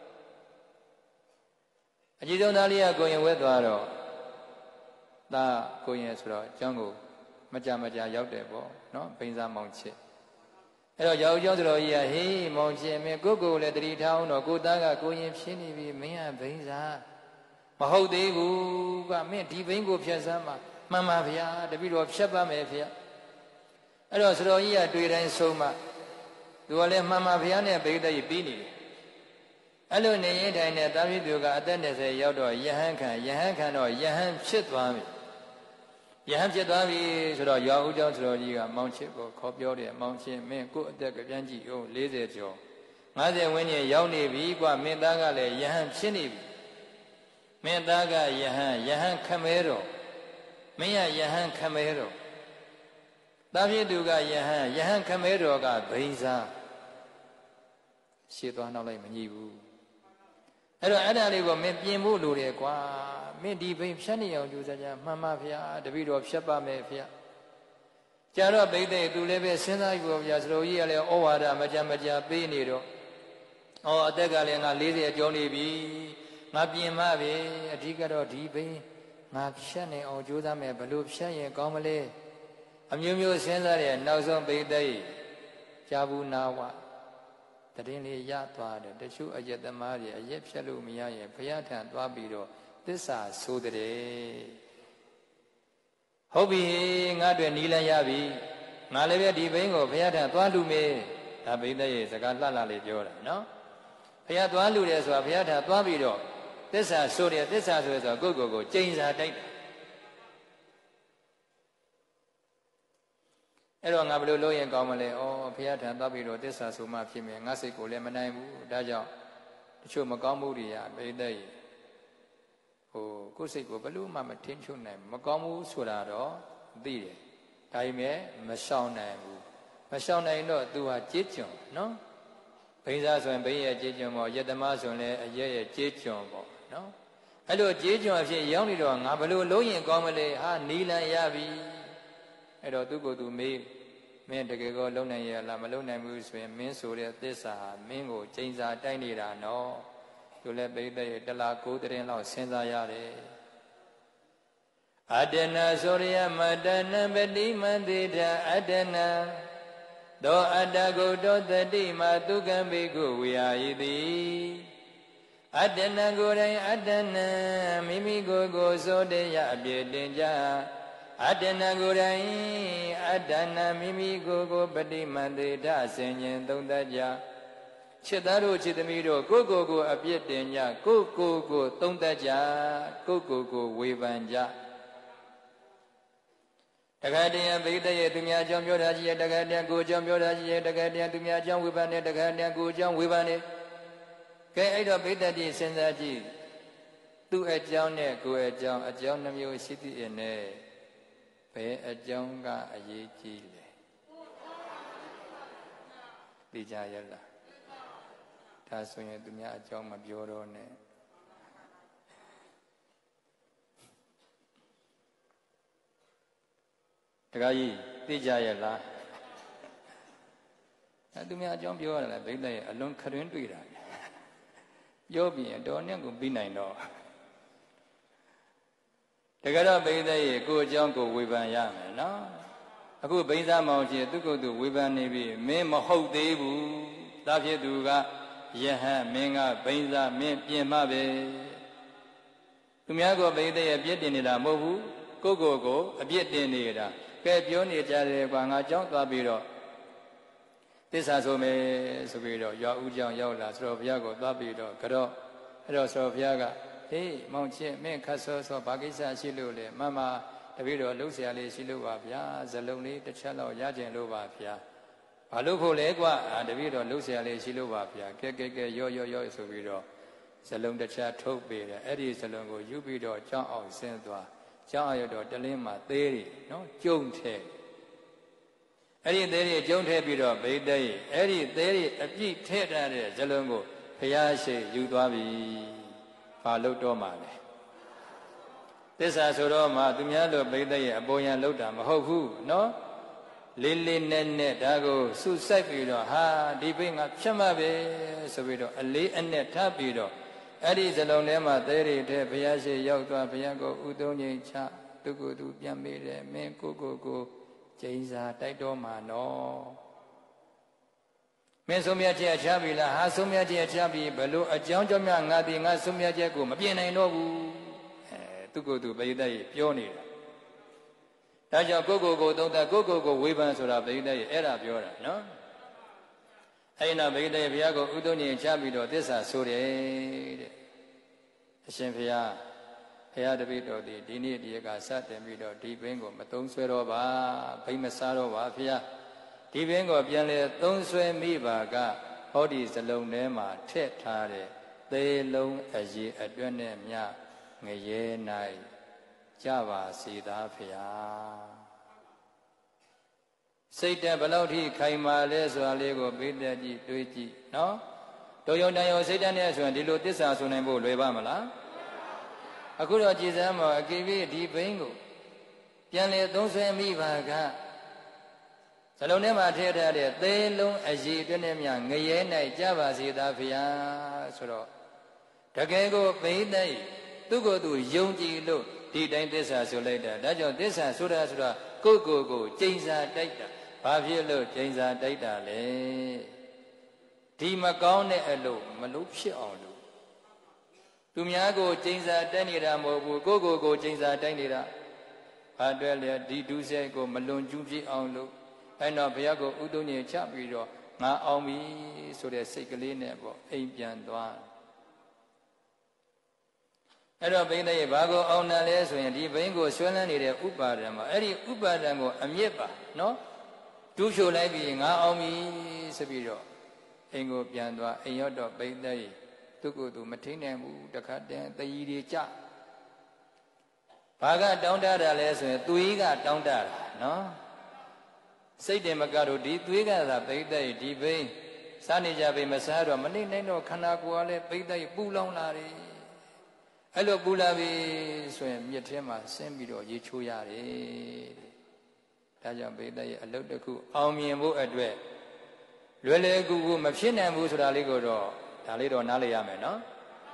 ။အကြီးဆုံးသားလေးကကိုရင်ဝက်သွားတော့သားကိုရင်ဆိုတော့အကြောင်းကိုမကြရောက်တယ်ပေါ့နော်ဘိန်းစားမောင်ချစ်အဲ့တော့ယောက်ျားတော်ကြီးကဟေးမောင်ချင်းမင်းကိုလည်းတတိထားအောင်တော့ကိုသားကကိုရင်ဖြစ်နေပြီမင်းကဘိန်းစားမဟုတ်သေးဘူးကမင်းဒီဘိန်းကိုဖြတ်စမ်းမှာမှန်ပါဗျာတပည့်တော်ဖြတ်ပါမယ်ဗျာအဲ့တော့စတော်ကြီးကတွေ့တိုင်းဆုံးမှသူကလည်းမှန်ပါဗျာနဲ့ဘိန်းတိုက်ပြီးနေတယ်အဲ့လိုနေရင်တိုင်းနဲ့တာပိသူကအသက်20ရောက်တော့ယဟန်ခံတော့ယဟန်ဖြစ်သွားပြီဘယဟန်ဖြစ်သွားပြီဆိုတော့ရွာဦးเจ้าဆိုတော်ကြီးကမောင်ချစ်ကိုခေါ်ပြောတယ်မောင်ချစ်မင်းကိုယ့်အသက်ကပြန်ကြည့်ဦး40ကျော်50ဝန်းကျင်ရောက်နေပြီကွာမင်းသားကလည်းယဟန်ဖြစ်နေပြီမင်းသားကယဟန်ခမဲတော်မင်းရယဟန်ခမဲတော်သားဖြစ်သူကယဟန်ခမဲတော်ကဘိန်းစားရှေ့သွားနောက်လိုက်မညီဘူးအဲ့တော့အဲ့ဒါလေးကိုမင်းပြင်ဖို့လိုတယ်ကွာမင်းဒီဘိန်းဖြတ်နေအောင်ကြိုးစားကြမှန်ပါဗျာတပည့်တော်ဖြတ်ပါမယ်ဗျာကြတော့ပိဋိသူလည်းပဲစဉ်းစားကြည့်ပါဗျာစတော်ကြီးကလည်းဩဝါဒမကြပေးနေတော့အသက်ကလည်းငါ40ကျော်နေပြီငါပြင်မပဲအဓိကတော့ဒီဘိန်းငါဖြတ်နေအောင်ကြိုးစားမယ်ဘလို့ဖြတ်ရင်ကောင်းမလဲအမျိုးမျိုးစဉ်းစားတဲ့နောက်ဆုံးပိဋိကြာဘူးနာဝတရင်လေးရသွားတယ်တချို့အယက်သမားတွေအယက်ဖြတ်လို့မရရင်ဘုရားထံသွားပြီးတော့သစ္စာဆိုတဲ့ဟုတ်ပြီငါတို့နီးလန်းရပြီငါလည်းပဲဒီဘိန်းကိုဘုရားထံသွားလူမေးဒါပိဋိရဲ့စကားလှလှလေးပြောတာနော်ဘုရားသွားလူတယ်ဆိုတာဘုရားထံသွားပြီးတော့သစ္စာဆိုတယ်သစ္စာဆိုရဆိုကိုယ့်ကိုယ်ကျိန်စာတိုက်တယ်အဲ့တော့ငါဘယ်လိုလုပ်ရင်ကောင်းမလဲဩဘုရားထံသွားပြီးတော့သစ္စာဆိုမှဖြစ်မယ်ငါစိတ်ကိုလည်းမနိုင်ဘူးဒါကြောင့်တချို့မကောင်းမှုတွေရပိဋိကိုယ်စိတ်ကိုဘယ်လို့မှမထင်းချုံနိုင်မကောင်းဘူးဆိုတာတော့သိတယ်ဒါပေမဲ့မရှောင်နိုင်ဘူးမရှောင်နိုင်တော့ तू ဟာကြေးကျွန်နော်ဘိန်းစားဆိုရင်ဘိန်းရဲ့ကြေးကျွန်ပေါ့ယတမဆိုရင်လည်းအရက်ရဲ့ကြေးကျွန်ပေါ့နော်အဲ့လိုကြေးကျွန်အဖြစ်ရောက်နေတော့ငါဘယ်လိုလုံးရင်ကောင်းမလဲဟာနီလန်ရပြီအဲ့တော့သူ့ကိုယ်သူမေးမင်းတကယ်ကောလုံးနိုင်ရလားမလုံးနိုင်ဘူးဆိုရင်မင်းဆိုတဲ့သစ္စာဟာမင်းကိုကျိန်စာတိုက်နေတာနော်သူလည်းပိဋိရဲ့တလား9တရင်လောက်စဉ်းစားရတယ်အတ္တနာဆိုရယမတနံပတိမန္တိထအတ္တနာသောအတ္တကုတောတတိမသုကံဘိက္ခုဝိဟာယိတိအတ္တနာကိုယ်တိုင်အတ္တနာမိမိကိုယ်ကိုသောတေယအပြည့်တင်ကြအတ္တနာကိုယ်တိုင်အတ္တနာမိမိကိုယ်ကိုပတိမန္တိထဆင်ញင်သုံးသပ်ကြချစ်သားတို့ချစ်သမီးတို့ကိုယ့်ကိုယ်အပြည့်တင်ကြကိုယ့်ကိုယ်သုံးသပ်ကြကိုယ့်ကိုယ်ဝေဖန်ကြတခါတည်းပိဋိရဲ့သူများအကြောင်းပြောတာရှိရဲ့တခါတည်းကိုအကြောင်းပြောတာရှိရဲ့တခါတည်းသူများအကြောင်းဝေဖန်တယ်တခါတည်းကိုအကြောင်းဝေဖန်တယ်ကဲအဲ့တော့ပိဋိတိစဉ်းစားကြည့်သူ့အကြောင်းနဲ့ကိုယ်အကြောင်းနှမျိုးရှိသည့်အနဲ့ဘယ်အကြောင်းကအရေးကြီးလဲသိကြရဲ့လားဒါဆိုရင်သူများအကြောင်းမပြောတော့နဲ့တခါကြီးသိကြရဲ့လားသူများအကြောင်းပြောရတယ်လားပိဋိရဲ့အလွန်ခရင်တွေ့တာပြောပြီးရင်တော်နဲ့ကိုပြီးနိုင်တော့တကယ်တော့ပိဋိရဲ့ကိုယ်အကြောင်းကိုဝေဖန်ရမယ်နော်အခုဘိန်းစားမောင်ကြီးသူကိုယ်သူဝေဖန်နေပြီမင်းမဟုတ်သေးဘူးဒါဖြစ်သူကယဟန်မင်းကဘိန်းစားမင်းပြင်မှပဲသူများကိုပိဋိရဲ့ပြစ်တင်နေတာမဟုတ်ဘူးကိုယ့်ကိုအပြစ်တင်နေတာကဲပြောနေကြတယ်ကွာငါကြောင်းသွားပြီးတော့သစ္စာဆိုမယ်ဆိုပြီးတော့ရွာဦးကြောင်ရောက်လာဆိုတော့ဘုရားကိုသွားပြီးတော့ကတော့အဲ့တော့ဆိုတော့ဘုရားကဟေးမောင်ချင်းမင်းခတ်ဆောဘာကိစ္စရှိလို့လဲမမတပည့်တော်လှုပ်ရှားလေးရှိလို့ပါဗျာဇလုံးလေးတစ်ချက်လောက်ရကျင်လို့ပါဗျာဘာလို့ဖို့လဲကွာတပည့်တော်လှုပ်ရှားလေးရှိလို့ပါဗျာကဲရောဆိုပြီးတော့ဇလုံးတစ်ချက်ထုတ်ပေးတယ်အဲ့ဒီဇလုံးကိုယူပြီးတော့ကြောင်းအောင်ဆင်းသွားကျောင်းအရတော်တလင်းမှာသေးတယ်နော်ကျုံထဲအဲ့ဒီသေးတွေကျုံထဲပြီးတော့ဗိဒ္ဓရဲ့အဲ့ဒီသေးတွေအပြည့်ထဲထားတဲ့ဇလုံးကိုဘုရားရှိယူသွားပြီဘာလို့တော့မှလဲသစ္စာဆိုတော့မှသူများလိုဗိဒ္ဓရဲ့အပေါ်ယံလောက်တာမဟုတ်ဘူးနော်လေးနဲ့ဒါကိုစုစိုက်ပြီးတော့ဟာဒီဘိငါဖြတ်မှပဲဆိုပြီးတော့အလေးအနက်ထားပြီးတော့အဲ့ဒီဇလုံးထဲမှာသဲတွေထဲဘုရားရှိရောက်သွားဘုရားကိုဥသုံးငိမ်ချသူကိုယ်သူပြန်မေးတယ်မင်းကိုကျိန်စာတိုက်တော်မှာနော်မင်းဆုံးမြတ်ချက်ချပြီလားဟာဆုံးမြတ်ချက်ချပြီဘလို့အကြောင်းကြောင့်များငါဒီငါဆုံးမြတ်ချက်ကိုမပြင်နိုင်တော့ဘူးသူကိုယ်သူပရိသတ်ကြီးပြောနေတာဒါကြောင့်ကိုယ်သုံးသပ်ကိုဝေဖန်ဆိုတာပရိသတ်ကြီးအဲ့ဒါပြောတာနော်အဲ့နောက်ပရိသတ်ကြီးဘုရားကိုဥသုံးငိမ်ချပြီးတော့သစ္စာဆိုတယ်တဲ့အရှင်ဘုရားဘုရားတပည့်တော်ဒီနေ့ဒီကစတင်ပြီးတော့ဒီဘင်းကိုမသုံးဆွဲတော့ပါဘိမစားတော့ပါဘုရားဒီဘင်းကိုပြန်လေသုံးဆွဲမိပါကဟောဒီစလုံးထဲမှာထည့်ထားတဲ့သေလုံးအရေအတွင်းနဲ့မြငရဲ၌ကြပါစေသာဘုရားစိတ်တက်ဘလောက်ထိခိုင်မာလဲဆိုတာလေးကိုပိဋကကြည့်တွေးကြည့်နော်တို့ယုံတန်ယုံစိတ်တက်နဲ့ဆိုရင်ဒီလိုတစ္ဆာဆိုနိုင်ဖို့လွယ်ပါမလားအခုတော့ကြည်စမ်းမှာအကိပိဒီဘိန်းကိုပြန်လေသုံးဆွဲမိပါကဇလုံးထဲမှာထည့်ထားတဲ့သေလုံးအရေအတွင်းနဲ့မြငရဲ၌ကြပါစေသာဘုရားဆိုတော့တကယ်ကိုပိဋကသူ့ကိုယ်သူယုံကြည်လို့ဒီတိုင်းသစ္စာဆိုလိုက်တာဒါကြောင့်သစ္စာဆိုတာကိုယ်ကျိန်စာတိုက်တာဘာဖြစ်လို့ကျိန်စာတိုက်တာလဲဒီမကောင်းတဲ့အလုပ်မလုပ်ဖြစ်အောင်လို့သူများကိုကျိန်စာတိုက်နေတာမဟုတ်ဘူးကိုယ်ကျိန်စာတိုက်နေတာဘာအတွက်လဲဒီဒုစရိုက်ကိုမလွန်ကျူးပြည့်အောင်လို့အဲ့တော့ဘုရားကိုဥဒုညင်ချပြီးတော့ငါအောင်ပြီဆိုတဲ့စိတ်ကလေးနဲ့ပေါ့အိမ်ပြန်သွားအဲ့တော့ဘိန်းတဲ့ဘာကိုအောင်တယ်လဲဆိုရင်ဒီဘိန်းကိုဆွဲလန်းနေတဲ့ဥပါဒံမှာအဲ့ဒီဥပါဒံကိုအမြစ်ပါနော်တူးဖြိုလိုက်ပြီးငါအောင်ပြီဆိုပြီးတော့အိမ်ကိုပြန်သွားအိမ်ရောက်တော့ဘိန်းတဲ့သူကိုယ်သူမထိန်နိုင်ဘူးတခါတည်းတည်ရီကြဘာကတောင်းတတာလဲဆိုရင်သွေးကတောင်းတတာနော်စိတ်တယ်မကတော့ဒီသွေးကသာဘိန်းတဲ့ဒီဘိန်းစားနေကြဘိန်းမစားတော့မနေနိုင်တော့ခန္ဓာကိုယ်ကလည်းဘိန်းတဲ့ပူလောင်လာတယ်အဲ့လိုပူလာပြီဆိုရင်မြစ်ထဲမှာဆင်းပြီးတော့ရေချိုးရတယ်ဒါကြောင့်ဘိဿရဲ့အလုပ်တစ်ခုအောင်မြင်ဖို့အတွက်လွယ်လွယ်ကူကူမဖြစ်နိုင်ဘူးဆိုတာလေးကိုတော့ဒါလေးတော့နားလည်ရမယ်နော်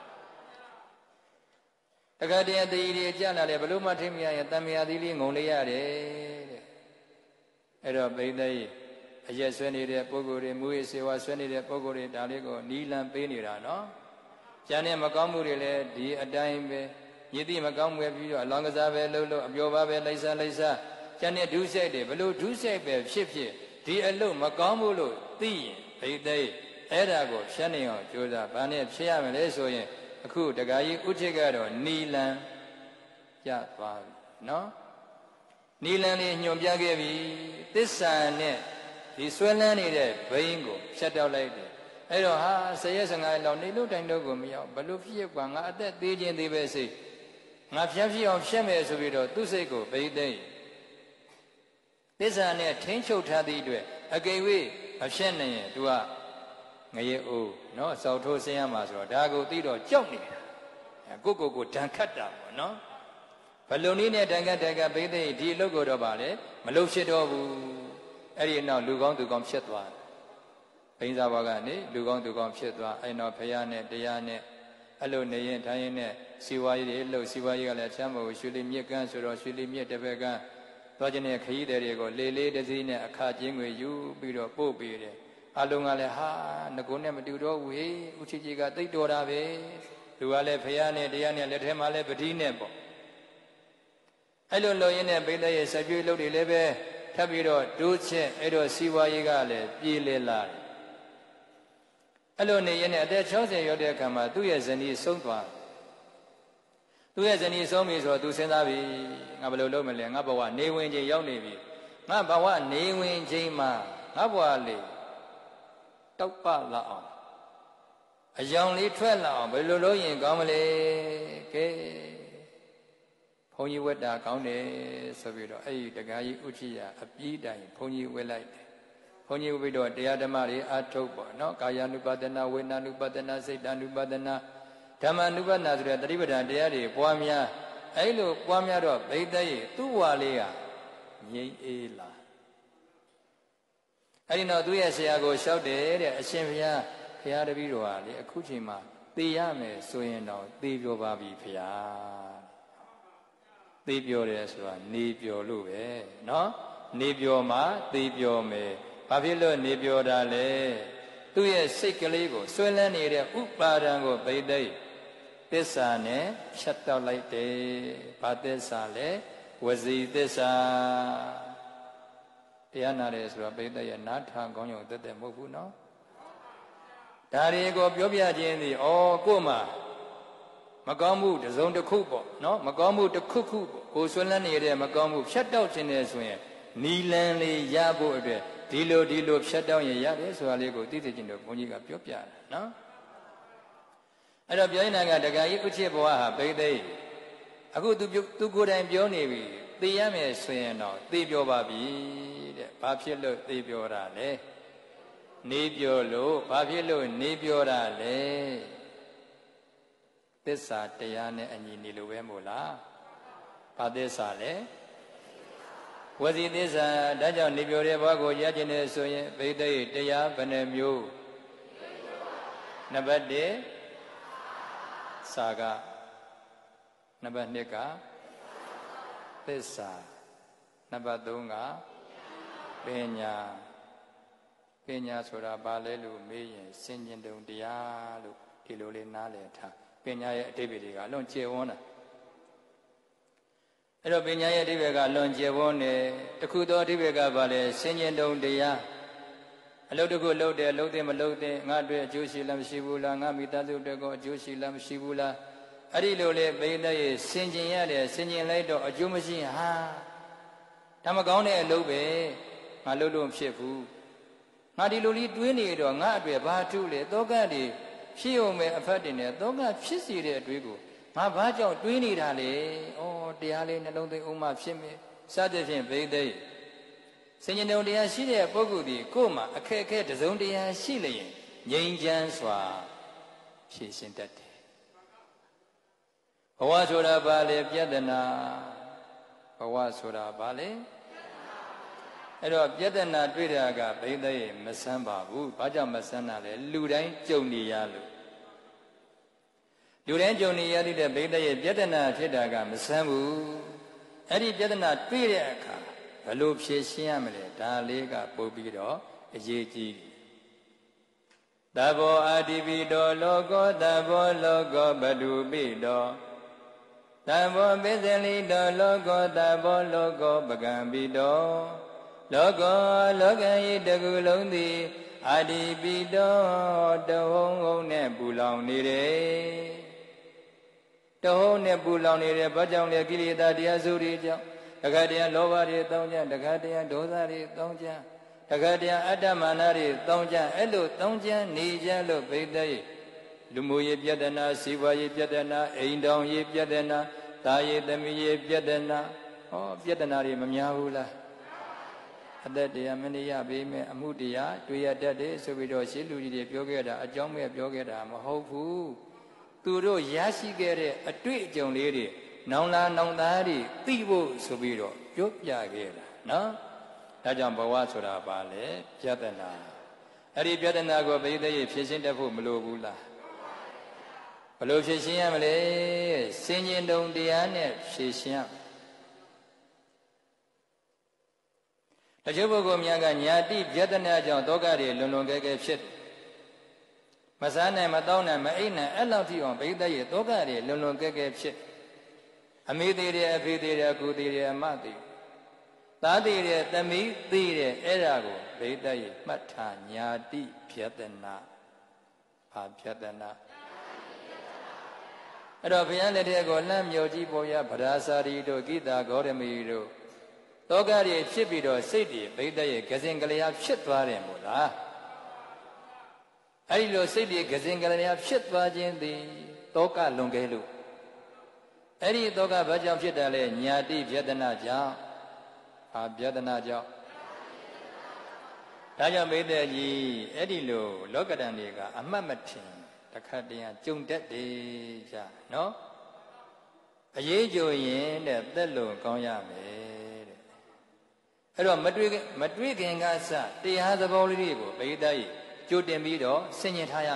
တခါတည်းတည်ရည်ကြလာတယ်ဘလို့မှထိမရရင်တံမြာသီးလေးငုံလေးရတယ်တဲ့အဲ့တော့ဘိဿရဲ့အရက်ဆွဲနေတဲ့ပုဂ္ဂိုလ်တွေမူရစေဝါဆွဲနေတဲ့ပုဂ္ဂိုလ်တွေဒါလေးကိုနီလန်ပေးနေတာနော်ကျန်တဲ့မကောင်းမှုတွေလည်းဒီအတိုင်းပဲရည်သည့်မကောင်းမှုပြီးတော့အလောင်းကစားပဲလှုပ်အပျော်ပါပဲလိုက်စားကျန်တဲ့ဒုစရိုက်တွေဘလို့ဒုစရိုက်ပဲဖြစ်ဒီအလုပ်မကောင်းဘူးလို့သိရင်ဘိသိအဲ့ဒါကိုဖြတ်နေအောင်ကြိုးစားဘာနဲ့ဖြတ်ရမလဲဆိုရင်အခုတခါကြီးဥထိတ်ကတော့နီလန်ရသွားပြီနော်နီလန်လေးညွန်ပြခဲ့ပြီသစ္စာနဲ့ဒီဆွဲလန်းနေတဲ့ဘိန်းကိုဖြတ်တောက်လိုက်တယ်အဲ့တော့ဟာ10ရက်15လောက်နေလို့တိုင်တော့ကိုမရောက်ဘလို့ဖြစ်ကွာငါအသက်သေးခြင်းသေးပဲစိတ်ငါဖြတ်ဖြစ်အောင်ဖြတ်မယ်ဆိုပြီးတော့သူ့စိတ်ကိုဘိသိသစ္စာနဲ့ထိန်းချုပ်ထားသည့်အတွက်အကိဝေးမဖြတ်နိုင်ရင် तू ကငရဲအိုးနော်စောက်ထိုးဆင်းရမှာဆိုတော့ဒါကိုသိတော့ကြောက်နေတာကိုဒဏ်ခတ်တာပေါ့နော်ဘလုံနည်းနဲ့ဒဏ်ခတ်ဘိသိဒီအလုပ်ကိုတော့ပါလေမလုပ်ဖြစ်တော့ဘူးအဲ့ဒီနောက်လူကောင်းသူကောင်းဖြစ်သွားဘိန်းစားဘဝကနေလူကောင်းသူကောင်းဖြစ်သွားအဲ့တော့ဘုရားနဲ့တရားနဲ့အဲ့လိုနေရင်ထိုင်ရင်နဲ့စီဝါရေးတွေလှုပ်စီဝါရေးကလည်းချမ်းမို့ရွှေလီမြစ်ကမ်းဆိုတော့ရွှေလီမြစ်တစ်ဖက်ကသွားခြင်းနဲ့ခရီးသည်တွေကိုလေးတစ်စီးနဲ့အခကျင်းငွေယူပြီးတော့ပို့ပေးတယ်အလုံးကလည်းဟာငကိုနဲ့မတူတော့ဘူးဟေးဥချီကြီးကတိတ်တော်တာပဲလူကလည်းဘုရားနဲ့တရားနဲ့လက်ထဲမှာလည်းပတိနဲ့ပေါ့အဲ့လိုလုံရင်းနဲ့ဘိသိရဲ့စကြွေးလုပ်တွေလည်းပဲထပ်ပြီးတော့တိုးချက်အဲ့တော့စီဝါရေးကလည်းပြေးလဲလာတယ်အဲ့လိုနေရင်အသက်60ရောက်တဲ့အခါမှာသူ့ရဲ့ဇနီးဆုံးသွားသူ့ရဲ့ဇနီးဆုံးပြီဆိုတော့သူစဉ်းစားပြီငါဘယ်လိုလုပ်မလဲငါဘဝနေဝင်ချိန်ရောက်နေပြီငါဘဝနေဝင်ချိန်မှာငါဘဝလေးတောက်ပလာအောင်အယောင်လေးထွက်လာအောင်ဘယ်လိုလုပ်ရင်ကောင်းမလဲကဲဘုန်းကြီးဝတ်တာကောင်းတယ်ဆိုပြီးတော့အဲ့ဒီတက္ကကြီးဥချိယအပြီးတိုင်ဘုန်းကြီးဝတ်လိုက်တယ်ဘုန်းကြီးဝိတော့တရားဓမ္မတွေအထုတ်ပေါ့နော်ကာယ ानु ပါဒနာဝေဒနာ ानु ပါဒနာစိတ် ानु ပါဒနာဓမ္မ ानु ပါဒနာဆိုတဲ့တတိပဌာန်တရားတွေပွားများအဲ့လိုပွားများတော့ဘိသိက်သူ့ဝါလေးကငြိမ့်အေးလာအဲ့ဒီတော့သူ့ရဲ့ဆရာကိုလျှောက်တယ်တဲ့အရှင်ဘုရားတပည့်တော်ဟာလေအခုချိန်မှာသိရမယ်ဆိုရင်တော့သိပြောပါပြီဘုရားသိပြောတယ်ဆိုတာနေပြောလို့ပဲနော်နေပြောမှသိပြောမယ်ဘာဖြစ်လို့နေပြောတာလဲသူ့ရဲ့စိတ်ကလေးကိုဆွဲလန်းနေတဲ့ဥပါဒံကိုဘိသိက်သစ္စာနဲ့ဖြတ်တောက်လိုက်တယ်ဘာသစ္စာလဲဝစီသစ္စာတရားနာတယ်ဆိုတော့ဘိသိက်ရဲ့နားထောင်ကောင်းရုံတက်မဟုတ်ဘူးနော်ဒါတွေကိုပြောပြခြင်းသည်ကို့မှာမကောင်းမှုတစ်စုံတစ်ခုပေါ့နော်မကောင်းမှုတစ်ခုခုပေါ့ကိုဆွလန်းနေတဲ့မကောင်းမှုဖြတ်တောက်ခြင်းနဲ့ဆိုရင်နီလန်းလေးရဖို့အတွက်ဒီလိုဖြတ်တောက်ရင်ရတယ်ဆိုတာလေးကိုသိသိချင်းတို့ဘုန်းကြီးကပြောပြတယ်နော်အဲ့တော့ပြောနေတာကတခါကြီးဥချစ်ဘဝဟာဘိသိက်အခုသူကိုယ်တိုင်ပြောနေပြီသိရမယ်ဆိုရင်တော့သိပြောပါပြီတဲ့ဘာဖြစ်လို့သိပြောတာလဲနေပြောလို့ဘာဖြစ်လို့နေပြောတာလဲသစ္စာတရားနဲ့အညီနေလို့ပဲမို့လားဘာသစ္စာလဲဝစီသစ္စာဒါကြောင့်နေပြောတဲ့ဘဝကိုရကျင်နေဆိုရင်ဘိသိက်တရားဘယ်နှမျိုးနံပါတ်1စာကနံပါတ်2ကသစ္စာနံပါတ်3ကပညာဆိုတာဘာလဲလို့မေးရင်စင်ကျင်တုံတရားလို့ဒီလိုလေးနားလည်ထားပညာရဲ့အဓိပ္ပာယ်တွေကအလွန်ကျယ်ဝန်းတာအဲ့တော့ပညာရဲ့အဓိပ္ပာယ်ကအလွန်ကျယ်ဝန်းတယ်တခုသောအဓိပ္ပာယ်ကဘာလဲစင်ကျင်တုံတရားအလုပ်တစ်ခုလုပ်တယ်လုပ်တယ်မလုပ်တယ်ငါအတွက်အကျိုးရှိလားမရှိဘူးလားငါမိသားစုအတွက်ကောအကျိုးရှိလားမရှိဘူးလားအဲ့ဒီလိုလေဘိသိက်ရဲ့စင်ကျင်ရတယ်စင်ကျင်လိုက်တော့အကျိုးမရှိဟာဒါမကောင်းတဲ့အလုပ်ပဲငါလုပ်လို့မဖြစ်ဘူးငါဒီလိုလေးတွေးနေတော့ငါအတွက်ဘာထုလဲသောကတွေဖြစ်ုံပဲအဖတ်တင်တယ်သောကဖြစ်စီတဲ့အတွေးကိုငါဘာကြောင့်တွေးနေတာလဲဩတရားလေးနှလုံးသွင်းဥမှဖြစ်မယ်စသဖြင့်ဘိသိက်စင်ញတုံတရားရှိတဲ့ပုဂ္ဂိုလ်ဒီကိုယ်မှာအခက်အခဲတစ်စုံတရားရှိလျင်ငြိမ်းချမ်းစွာဖြေရှင်းတတ်တယ်ဘဝဆိုတာဘာလဲပြဿနာဘဝဆိုတာဘာလဲအဲ့တော့ပြဿနာတွေ့တာကဘိသိက်မဆန်းပါဘူးဘာကြောင့်မဆန်းတာလဲလူတိုင်းကြုံနေရလို့လူတိုင်းကြုံနေရတဲ့ဘိသိက်ရဲ့ပြဿနာဖြစ်တာကမဆန်းဘူးအဲ့ဒီပြဿနာတွေ့တဲ့အခါဘယ်လိုဖြေရှင်းရမလဲဒါလေးကပို့ပြီးတော့အရေးကြီးသဘောအာတိပိတောလောကောသဘောလောကောဘတုပိတောသဘောပိစလိတောလောကောသဘောလောကောပကံပိတောလောကောလောကဤတကူလုံးသည်အာတိပိတောတဟုံဟုံနဲ့ပူလောင်နေတယ်တဟုံနဲ့ပူလောင်နေတယ်ဘာကြောင့်လဲကိလေသာတရားစုတွေကြောင့်တခါတည်းလောဘတွေတောင်းကြတခါတည်းဒေါသတွေတောင်းကြတခါတည်းအတ္တမာနတွေတောင်းကြအဲ့လိုတောင်းကြနေကြလို့ဘိသိက်လူမှုရေးပြဿနာစီးပွားရေးပြဿနာအိမ်တောင်ရေးပြဿနာတာရေးသမီးရေးပြဿနာဟောပြဿနာတွေမများဘူးလားအသက်တရားမနေရပေမဲ့အမှုတရားတွေ့ရတတ်တယ်ဆိုပြီးတော့ရှင်းလူကြီးတွေပြောခဲ့တာအကြောင်းမဲ့ပြောခဲ့တာမဟုတ်ဘူးသူတို့ရရှိခဲ့တဲ့အတွေ့အကြုံလေးတွေနောင်လာနောင်သားတွေသိဖို့ဆိုပြီးတော့ပြောပြခဲ့တာနော်ဒါကြောင့်ဘဝဆိုတာဘာလဲပြဿနာအဲ့ဒီပြဿနာကိုဘိသိက်ဖြေရှင်းတတ်ဖို့မလိုဘူးလားဘယ်လိုဖြေရှင်းရမလဲစင်ញင်တုံတရားနဲ့ဖြေရှင်းတချို့ပုဂ္ဂိုလ်များကညာတိပြဿနာကြောင့်ဒုက္ခတွေလွန်လွန်ကဲကဲဖြစ်မစားနိုင်မတောင်းနိုင်မအိပ်နိုင်အဲ့လောက်ထိအောင်ဘိသိက်ရဲ့ဒုက္ခတွေလွန်လွန်ကဲကဲဖြစ်အမေသေးတယ်အဖေသေးတယ်အကူသေးတယ်အမသေးသားသေးတယ်သမီးသေးတယ်အဲ့ဒါကိုဘိသိက်ရဲ့မှတ်ထားညာတိပြဿနာဘာပြဿနာအဲ့တော့ဘုရားလက်ထက်ကိုလှမ်းမြော်ကြည့်ပေါ်ရဗရာစာရီတို့ဂိတာဂေါရမီတို့တောကတွေဖြစ်ပြီးတော့စိတ်တွေဘိသိက်ရဲ့ကစင်ကလျာဖြစ်သွားတယ်မို့လားအဲ့ဒီလိုစိတ်တွေကစင်ကလျာဖြစ်သွားခြင်းသည်တောကလွန်ကဲလို့အဲ့ဒီတောကဘာကြောင့်ဖြစ်တယ်လဲညာတိပြဿနာကြောင့်ဟာပြဿနာကြောင့်ဒါကြောင့်ဘိသိက်ကြီးအဲ့ဒီလိုလောကဓာတ်တွေကအမှတ်မထင်တခါတည်းကြုံတတ်တယ်ကြနော်အရေးကြိုရင်တဲ့သက်လို့ကောင်းရမယ်တဲ့အဲ့တော့မတွေ့ခင်ကစတရားသဘောလေးတွေကိုဘိသိက်ကြိုတင်ပြီးတော့ဆင်ញင်ထားရ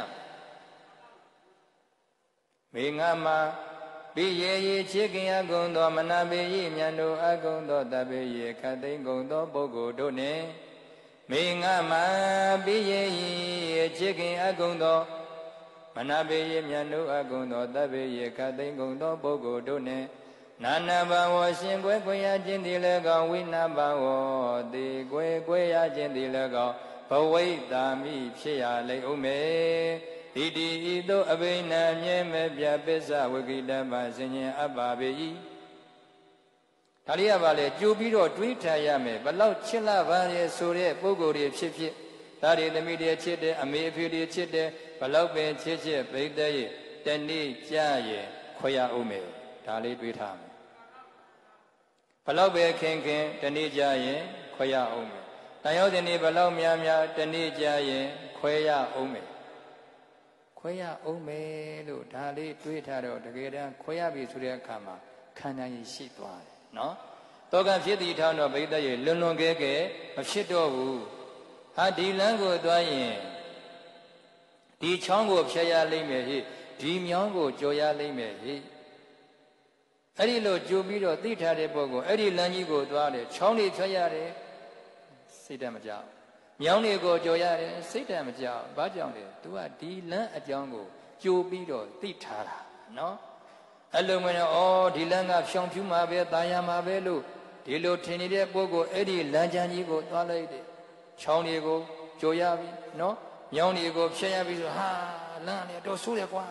မယ်မေငါမှာပိယေယေချေခင်အကုံသောမနာပေယမြတ်တို့အကုံသောတပေယေခတ်သိမ့်ကုံသောပုဂ္ဂိုလ်တို့နှင့်မေငါမှာပိယေယေချေခင်အကုံသောမနာပေယမြတ်တို့အကုံသောတပေယေခတ်သိမ့်ကုံသောပုဂ္ဂိုလ်တို့နှင့်နာနာဘဝရှင်ကွယ်ကွယ်ရခြင်းသည်လည်းကောင်းဝိနာဘဝတိကွယ်ကွယ်ရခြင်းသည်လည်းကောင်းဘဝိတာမိဖြစ်ရလိမ့်ဦးမေတိတိဤသို့အဘိနာမြဲမဲ့ပြပစ္စဝကိတမဆင်ញင်အပ်ပါပေ၏ဒါလေးကပါလေကြိုပြီးတော့တွေးထားရမယ်ဘလောက်ချစ်လာပါလေဆိုတဲ့ပုဂ္ဂိုလ်တွေဖြစ်ဖြစ်ဒါတွေသမီးတွေချစ်တယ်အမေအဖေတွေချစ်တယ်ဘလောက်ပဲချစ်ဘိသက်ရဲ့တနေ့ကြာရဲ့ခွဲရအောင်မယ်ဒါလေးတွေးထားမယ်ဘလောက်ပဲခင်ခင်တနေ့ကြာရင်ခွဲရအောင်မယ်တန်ရောက်တဲ့နေ့ဘလောက်များများတနေ့ကြာရင်ခွဲရအောင်မယ်ခွဲရအောင်မယ်လို့ဒါလေးတွေးထားတော့တကယ်တမ်းခွဲရပြီဆိုတဲ့အခါမှာခန္ဓာကြီးရှိသွားတယ်နော်တောကဖြစ်တည်ထောင်းတော့ဘိသက်ရဲ့လွန်လွန်ကဲကဲမဖြစ်တော့ဘူးဟာဒီလမ်းကိုသွားရင်ဒီချောင်းကိုဖြတ်ရလိမ့်မယ်ဟိဒီမြောင်းကိုကြော်ရလိမ့်မယ်ဟိအဲ့ဒီလိုကြိုပြီးတော့သိထားတဲ့ပုဂ္ဂိုလ်အဲ့ဒီလမ်းကြီးကိုသွားတယ်ချောင်းတွေဖြတ်ရတယ်စိတ်တမကြောက်မြောင်းတွေကိုကြော်ရတယ်စိတ်တမကြောက်ဘာကြောင့်လဲ तू ကဒီလမ်းအကြောင်းကိုကြိုပြီးတော့သိထားတာနော်အဲ့လိုမှတော့ဩဒီလမ်းကဖြောင်ဖြူမှာပဲတာယာမှာပဲလို့ဒီလိုထင်နေတဲ့ပုဂ္ဂိုလ်အဲ့ဒီလမ်းကြမ်းကြီးကိုသွားလိုက်တယ်ချောင်းတွေကိုကြော်ရပြီနော်မြောင်းတွေကိုဖြတ်ရပြီဆိုဟာလမ်းလည်းတော့ဆိုးတယ်ကွာ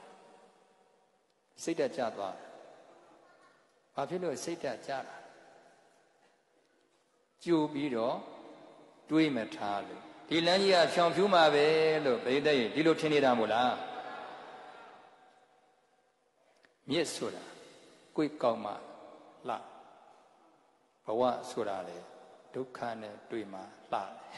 စိတ်တက်ကြသွားဘာဖြစ်လို့စိတ်တက်ကြတာကြိုပြီးတော့တွေးမထားလို့ဒီလမ်းကြီးကဖြောင်ဖြူမှာပဲလို့ဘိသက်ရေဒီလိုထင်နေတာမို့လားမြစ်ဆိုတာကိုယ်ကောင်းမှလှဘဝဆိုတာလေဒုက္ခနဲ့တွေ့မှလှ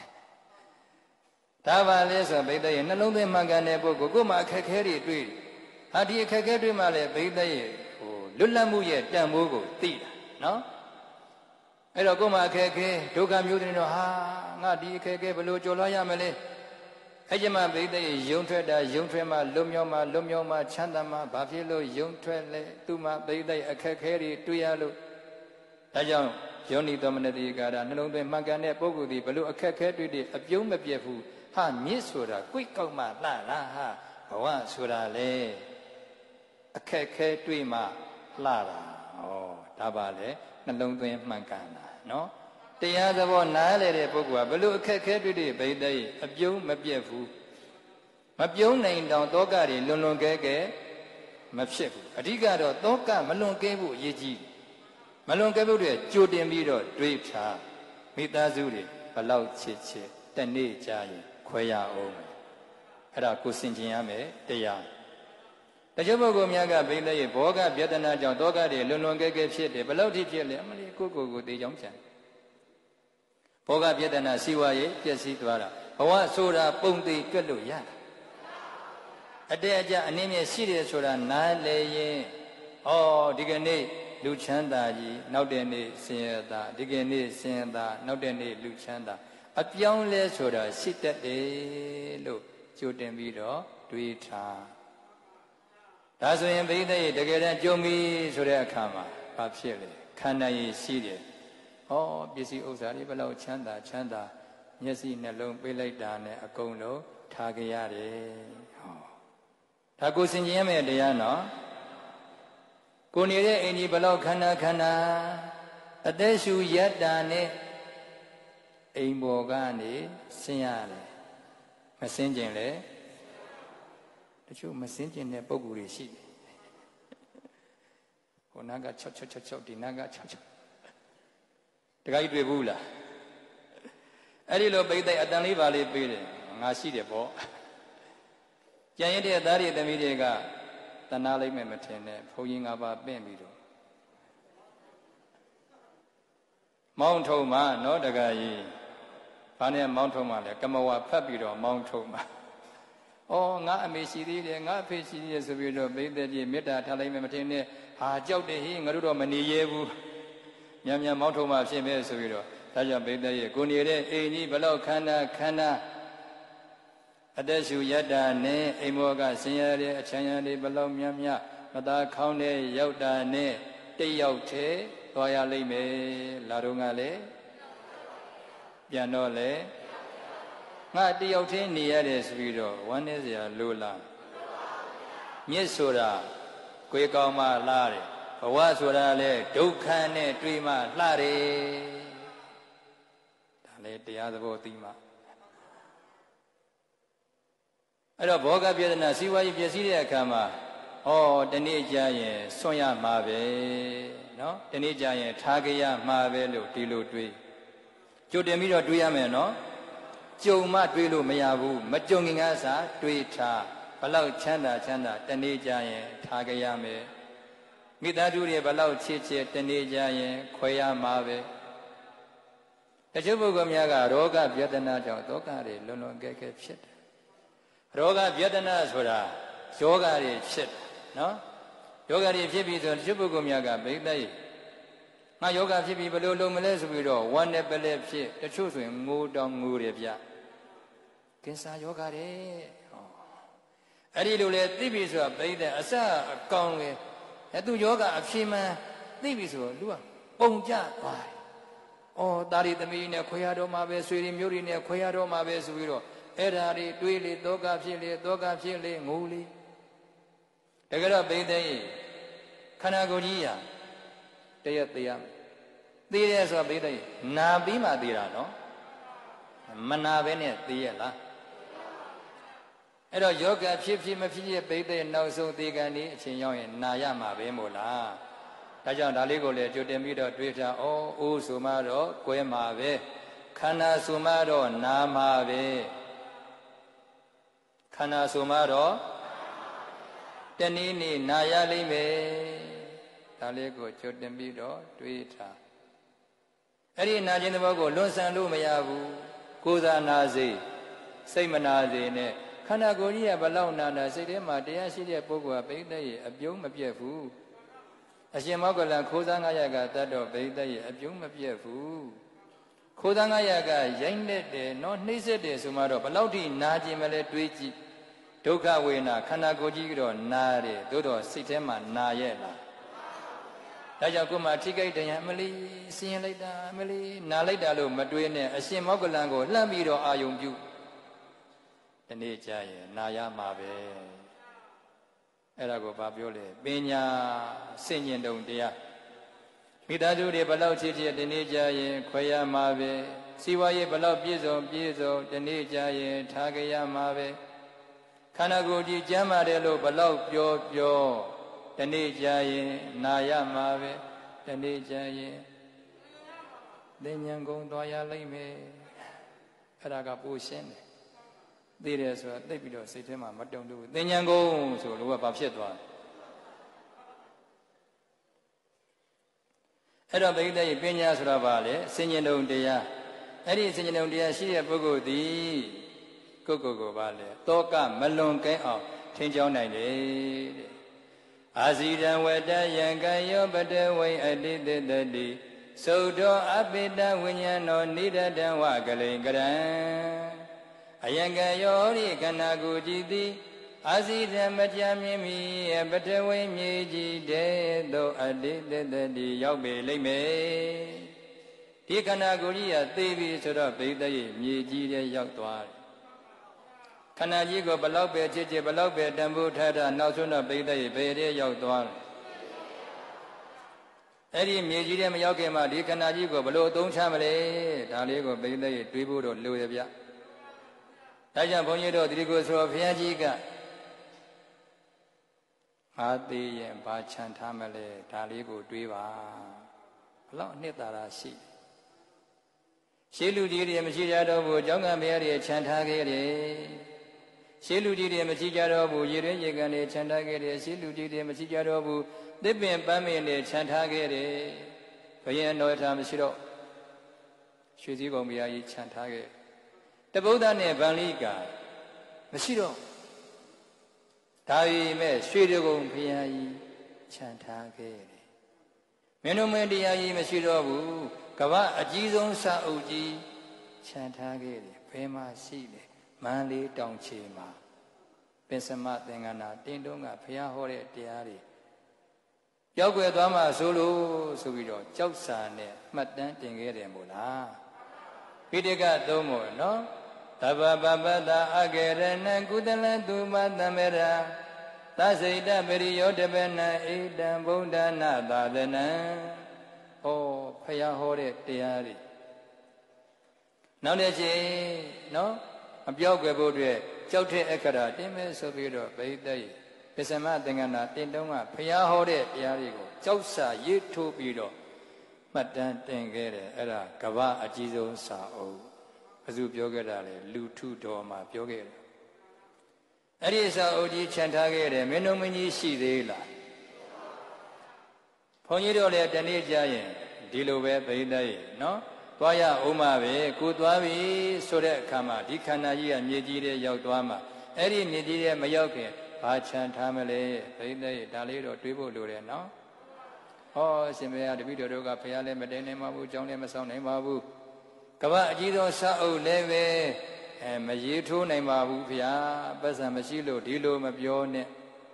ဒါပါလေဆိုဘိသက်ရေနှလုံးသွင်းမှန်ကန်တဲ့ပုဂ္ဂိုလ်ကိုယ်မှအခက်ခဲတွေတွေ့ဟာဒီအခက်ခဲတွေ့မှလည်းဘိသက်ရေလွတ်လပ်မှုရဲ့တန်ဖိုးကိုသိတာနော်အဲ့တော့ကိုယ်မှအခက်ခဲဒုက္ခမျိုးတွေတော့ဟာငါဒီအခက်ခဲဘယ်လိုကျော်လွှားရမလဲအဲ့ကျမှဘိသက်ရေယုံထွက်တာယုံထွက်မှလွတ်မြောက်မှချမ်းသာမှဘာဖြစ်လို့ယုံထွက်လဲသူမှဘိသက်အခက်ခဲတွေတွေ့ရလို့ဒါကြောင့်ယောနိသောမနတိကာရနှလုံးသွင်းမှန်ကန်တဲ့ပုဂ္ဂိုလ်ဒီဘလို့အခက်ခဲတွေ့တဲ့အပြုံးမပြတ်ဘူးဟာမြစ်ဆိုတာကိုယ်ကောက်မှလှလားဟာဘဝဆိုတာလေအခက်ခဲတွေ့မှလှတာဩဒါပါလေနှလုံးသွင်းမှန်ကန်တာနော်တရားသဘောနားလေတဲ့ပုဂ္ဂိုလ်ကဘလို့အခက်ခဲတွေ့တဲ့ဘိသက်ရဲ့အပြုံးမပြတ်ဘူးမပြုံးနိုင်တောင်တောကတွေလွန်လွန်ကဲကဲမဖြစ်ဘူးအဓိကတော့တောကမလွန်ကဲဖို့အရေးကြီးမလွန်ကဲဖို့တွေကြိုတင်ပြီးတော့တွေးထားမိသားစုတွေဘလောက်ချစ်ချစ်တနေ့ကြာရင်ခွဲရအောင်အဲ့ဒါကိုစင်ကျင်ရမယ်တရားတချို့ပုဂ္ဂိုလ်များကဘိသက်ရဲ့ဘောဂပြဒနာကြောင့်တောကတွေလွန်လွန်ကဲကဲဖြစ်တယ်ဘလောက်ထိဖြစ်လဲအမလီကိုတေချောင်းချံဘောဂပြဒနာစီဝါရေးပျက်စီးသွားတာဘဝဆိုတာပုံသေးတွက်လို့ရတာအတဲအကျအနည်းငယ်ရှိတယ်ဆိုတာနားလေရင်ဩဒီကနေ့လူချမ်းသာကြီးနောက်တဲ့နေ့ဆင်းရဲတာဒီကနေ့ဆင်းရဲတာနောက်တဲ့နေ့လူချမ်းသာအပြောင်းလဲဆိုတာရှိတတ်တယ်လို့ကြိုတင်ပြီးတော့တွေးထားဒါဆိုရင်ဘိသက်ရေတကယ်တမ်းကြုံပြီဆိုတဲ့အခါမှာဘာဖြစ်လဲခန္ဓာရည်ရှိတယ်ဩပစ္စည်းဥစ္စာတွေဘယ်လောက်ချမ်းသာမျက်စိနှလုံးပေးလိုက်တာနဲ့အကုန်လုံးထားကြရတယ်ဟောဒါကိုစင်ကြင်ရမယ့်တရားနော်ကိုနေတဲ့အင်ကြီးဘလောက်ခန္ဓာအသက်ရှူရတ္တာနဲ့အိမ်ပေါ်ကနေဆင်းရတယ်မဆင်းကျင်လေတချို့မဆင်းကျင်တဲ့ပုံကူတွေရှိတယ်ဟိုနာက6ဒီနာက6တခါကြီးတွေ့ဘူးလားအဲ့ဒီလိုပိတ်တဲ့အတန်လေးပါလေးပေးတယ်ငါရှိတယ်ပေါ့ကြံရတဲ့သားတွေသမီးတွေကတနာလိုက်မဲ့မထင်နဲ့ဘုန်းကြီး၅ပါးပင့်ပြီးတော့မောင်းထုံမှာနော်တခါကြီးဘာနဲ့မောင်းထုံမှာလဲကမဝဖတ်ပြီးတော့မောင်းထုံမှာဩငါအမေရှိသေးတယ်ငါအဖေရှိသေးတယ်ဆိုပြီးတော့ပိသက်ကြီးမေတ္တာထားလိုက်မဲ့မထင်နဲ့ဟာကြောက်တယ်ဟိငါတို့တော့မနေရဲဘူးမြန်မောင်းထုံမှာဖြစ်မဲ့ဆိုပြီးတော့ဒါကြောင့်ပိသက်ကြီးကိုနေတဲ့အိမ်ကြီးဘလောက်ခန္ဓာအသက်ရှူရတ္တာနဲ့အိမ်မောကဆင်းရဲတဲ့အချမ်းရလေးဘလောက်များမသာခေါင်းနဲ့ရောက်တာနဲ့တိတ်ရောက်သေးသွားရလိမ့်မယ်လာတော့ကလည်းပြန်တော့လေငါတယောက်သေးနေရတယ်ဆိုပြီးတော့ဝမ်းနေစရာလိုလားမြစ်ဆိုတာကိုယ်ကောင်းမှလှတယ်ဘဝဆိုတာလေဒုက္ခနဲ့တွေ့မှလှတယ်ဒါလေတရားသဘောသိမှအဲ့တော့ဘောဂပြဒနာစီဝါရေးပျက်စီးတဲ့အခါမှာတနေ့ကြာရင်ဆွန့်ရမှာပဲနော်တနေ့ကြာရင်ထားကြရမှာပဲလို့ဒီလိုတွေးကြိုတင်ပြီးတော့တွေးရမယ်နော်ကြုံမှတွေးလို့မရဘူးမကြုံခင်ကစားတွေးထားဘလောက်ချမ်းသာတနေ့ကြာရင်ထားကြရမယ်မိသားစုတွေဘလောက်ချစ်တနေ့ကြာရင်ခွဲရမှာပဲတချို့ပုဂ္ဂိုလ်များကရောဂပြဒနာကြောင့်ဒုက္ခတွေလွန်လွန်ကဲကဲဖြစ်တယ်ရောဂပြဒနာဆိုတာယောဂတွေဖြစ်တယ်နော်ယောဂတွေဖြစ်ပြီးဆိုတချို့ပုဂ္ဂိုလ်များကဘိသိက်ငါယောဂဖြစ်ပြီးဘယ်လိုလုပ်မလဲဆိုပြီးတော့ဝမ်းနဲ့ပလက်ဖြစ်တချို့ဆိုရင်ငိုတောင်ငိုတယ်ဗျကင်ဆာယောဂတွေအဲ့ဒီလိုလေသိပြီဆိုတာဘိသိက်အစအကောင်လေသူယောဂအဖြေမှန်သိပြီဆိုတော့လူကပုံကြသွားတယ်တာရီသမီးနဲ့ခွဲရတော့မှာပဲဆွေတွေမျိုးတွေနဲ့ခွဲရတော့မှာပဲဆိုပြီးတော့အဲ့ဓာတွေတွေးလေတောကဖြစ်လေငိုလေတကယ်တော့ဘိသိက်ခန္ဓာကိုယ်ကြီးရာတရက်သေးရမယ်သေတယ်ဆိုတာဘိသိက်နာပြီးမှသေတာနော်မနာပဲနဲ့သေရလားအဲ့တော့ယောဂဖြစ်မဖြစ်ဘိသိက်နောက်ဆုံးသေကန်ဒီအချိန်ရောက်ရင်နာရမှာပဲမို့လားဒါကြောင့်ဒါလေးကိုလည်းကြိုတင်ပြီးတော့တွေးထားအိုးဆိုမှတော့ကွဲမှာပဲခန္ဓာဆိုမှတော့နာမှာပဲခန္ဓာဆိုမှတော့တနည်းနည်းနာရလိမ့်မယ်ဒါလေးကိုကြိုတင်ပြီးတော့တွေးထားအဲ့ဒီနာခြင်းသဘောကိုလွန်ဆန်လို့မရဘူးကိုယ်သာနာစေစိတ်မနာစေနဲ့ခန္ဓာကိုယ်ကြီးကဘလောက်နာစိတ်ထဲမှာတရားရှိတဲ့ပုဂ္ဂိုလ်ကဘိသိက်ရဲ့အပြုံးမပြတ်ဘူးအရှင်မောဂလန်ခိုးစား900ကတတ်တော့ဘိသိက်ရဲ့အပြုံးမပြတ်ဘူးခိုးစား900ကရိုင်းလက်တယ်နော်နှိမ့်ဆက်တယ်ဆိုမှတော့ဘလောက်ထိနာခြင်းမလဲတွေးကြည့်ဒုက္ခဝေဒနာခန္ဓာကိုယ်ကြီးကတော့နာတယ်သို့တော့စိတ်ထဲမှာနာရဲ့လားဒါကြောင့်ကိုယ်မှာထိခိုက်တရားမလီဆင်းရဲလိုက်တာမလီနာလိုက်တာလို့မတွေးနဲ့အရှင်မောဂလန်ကိုလှမ်းပြီးတော့အာယုံပြုဒီနေ့ကြာရင်နာရမှာပဲအဲ့ဒါကိုဘာပြောလဲပညာစင်ញင်တုံတရားမိသားစုတွေဘလောက်ချစ်ဒီနေ့ကြာရင်ခွဲရမှာပဲစီဝါရေးဘလောက်ပြည့်စုံဒီနေ့ကြာရင်ထားကြရမှာပဲခန္ဓာကိုယ်ကြီးကျမ်းပါတယ်လို့ဘလောက်ပြောဒီနေ့ကြာရင်နာရမှာပဲဒီနေ့ကြာရင်သင်္ញံကုန်သွားရလိမ့်မယ်အဲ့ဒါကပိုရှင်းတယ်သိတယ်ဆိုတာသိပြီးတော့စိတ်ထဲမှာမတုံ့ဘူးသင်္ញံကုန်ဆိုလို့ကဘာဖြစ်သွားအဲ့တော့ဘိသိက်ပညာဆိုတာဘာလဲစဉ္ညတုံတရားအဲ့ဒီစဉ္ညတုံတရားရှိတဲ့ပုဂ္ဂိုလ်သည်ကိုဘာလဲတောကမလွန်ကဲအောင်ထိန်းချောင်းနိုင်တယ်တဲ့အာဇီရံဝတ္တယံကယောပတဝိအတိတတတိသုဒ္ဓောအပိတဝိညာဏောနိရတံဝကလိံကရံအယံကယောရိခန္ဓာကိုယ်ကြည်သည်အာဇီရံမကြမြင်မီပတဝိမြေကြီးတဲ့သို့အတိတတတိရောက်ပေလိမ့်မယ်ဒီခန္ဓာကိုယ်ကြီးကသိပြီဆိုတော့ဘိသိက်မြေကြီးတဲ့ရောက်သွားတယ်ခန္ဓာကြီးကိုဘလောက်ပဲချစ်ဘလောက်ပဲတန်ဖိုးထားတာနောက်ဆုံးတော့ဘိသိက်ဘယ်တဲ့ရောက်သွားတယ်အဲ့ဒီမြေကြီးတဲ့မရောက်ခင်မှာဒီခန္ဓာကြီးကိုဘလို့အသုံးချမလဲဒါလေးကိုဘိသိက်တွေးဖို့တော့လိုရဗျဒါကြောင့်ဘုန်းကြီးတို့ဒီကိုဆိုဘုရားကြီးကအားသေးရင်ဘာချမ်းထားမလဲဒါလေးကိုတွေးပါဘလောက်အနှစ်သာရရှိရှေးလူကြီးတွေမရှိကြတော့ဘူးကျောင်းကဘုရားတွေချမ်းထားခဲ့တယ်ရှေးလူကြီးတွေမရှိကြတော့ဘူးရေရင်းရေကန်တွေချမ်းထားခဲ့တယ်ရှေးလူကြီးတွေမရှိကြတော့ဘူးသစ်ပင်ပန်းပင်တွေချမ်းထားခဲ့တယ်ဘုရားတော်ထားမရှိတော့ရွှေစည်းကုံဘုရားကြီးချမ်းထားခဲ့တဗုဒ္ဓနဲ့ဗန္လိကာမရှိတော့ဒါပေမဲ့ရွှေတကုံဘုရားကြီးချမ်းထားခဲ့တယ်မင်းတို့မင်းတရားကြီးမရှိတော့ဘူးကမ္ဘာအကြီးဆုံးစာအုပ်ကြီးချမ်းထားခဲ့တယ်ဘယ်မှာရှိလဲမန္တလေးတောင်ခြေမှာပင်စမသင်္ကနာတင်းတုံးကဘုရားဟောတဲ့တရားတွေကြောက်ွယ်သွားမှဆိုလို့ဆိုပြီးတော့ကြောက်စာနဲ့မှတ်တမ်းတင်ခဲ့တယ်မို့လားပိဋကသုံးမို့နော်သဗ္ဗပပတ္တအကေရဏံကုသလတုမသမေရသစိတပရိယောတပနံဣတံဗုဒ္ဓနာသာသနံဟောဖယားဟောတဲ့တရားတွေနောက်တစ်ချိန်နော်အပြောက်ွယ်ဖို့အတွက်ကြောက်တဲ့အခရာတင်းမဲ့ဆိုပြီးတော့ဗိသိက်ပစ္စမသင်္ကနာတင်တုံးကဖျားဟောတဲ့တရားတွေကိုကြောက်စာရေးထိုးပြီးတော့မှတ်တမ်းတင်ခဲ့တယ်အဲ့ဒါကမ္ဘာအကြီးဆုံးစာအုပ်ဘယ်သူပြောခဲ့တာလဲလူထုတော်မှာပြောခဲ့တယ်အဲ့ဒီစာအုပ်ကြီးခြံထားခဲ့တယ်မင်းတို့မင်းကြီးရှိသေးလားဘုန်းကြီးတို့လည်းတနေ့ကြာရင်ဒီလိုပဲဗိသိက်နော်သွားရအောင်ပါပဲကိုသွားပြီဆိုတဲ့အခါမှာဒီခန္ဓာကြီးကမြေကြီးထဲရောက်သွားမှာအဲ့ဒီမြေကြီးထဲမရောက်ခင်ဘာခြံထားမလဲဗိသိက်ဒါလေးတော့တွေးဖို့လိုတယ်နော်ဟောရှင်ဘုရားတပည့်တော်တို့ကဘုရားလည်းမတဲနိုင်ပါဘူးကျောင်းလည်းမဆောင်နိုင်ပါဘူးကမ္ဘာအကြီးဆုံးစာအုပ်လည်းပဲမရေးထိုးနိုင်ပါဘူးဘုရားပတ်စံမရှိလို့ဒီလိုမပြောနဲ့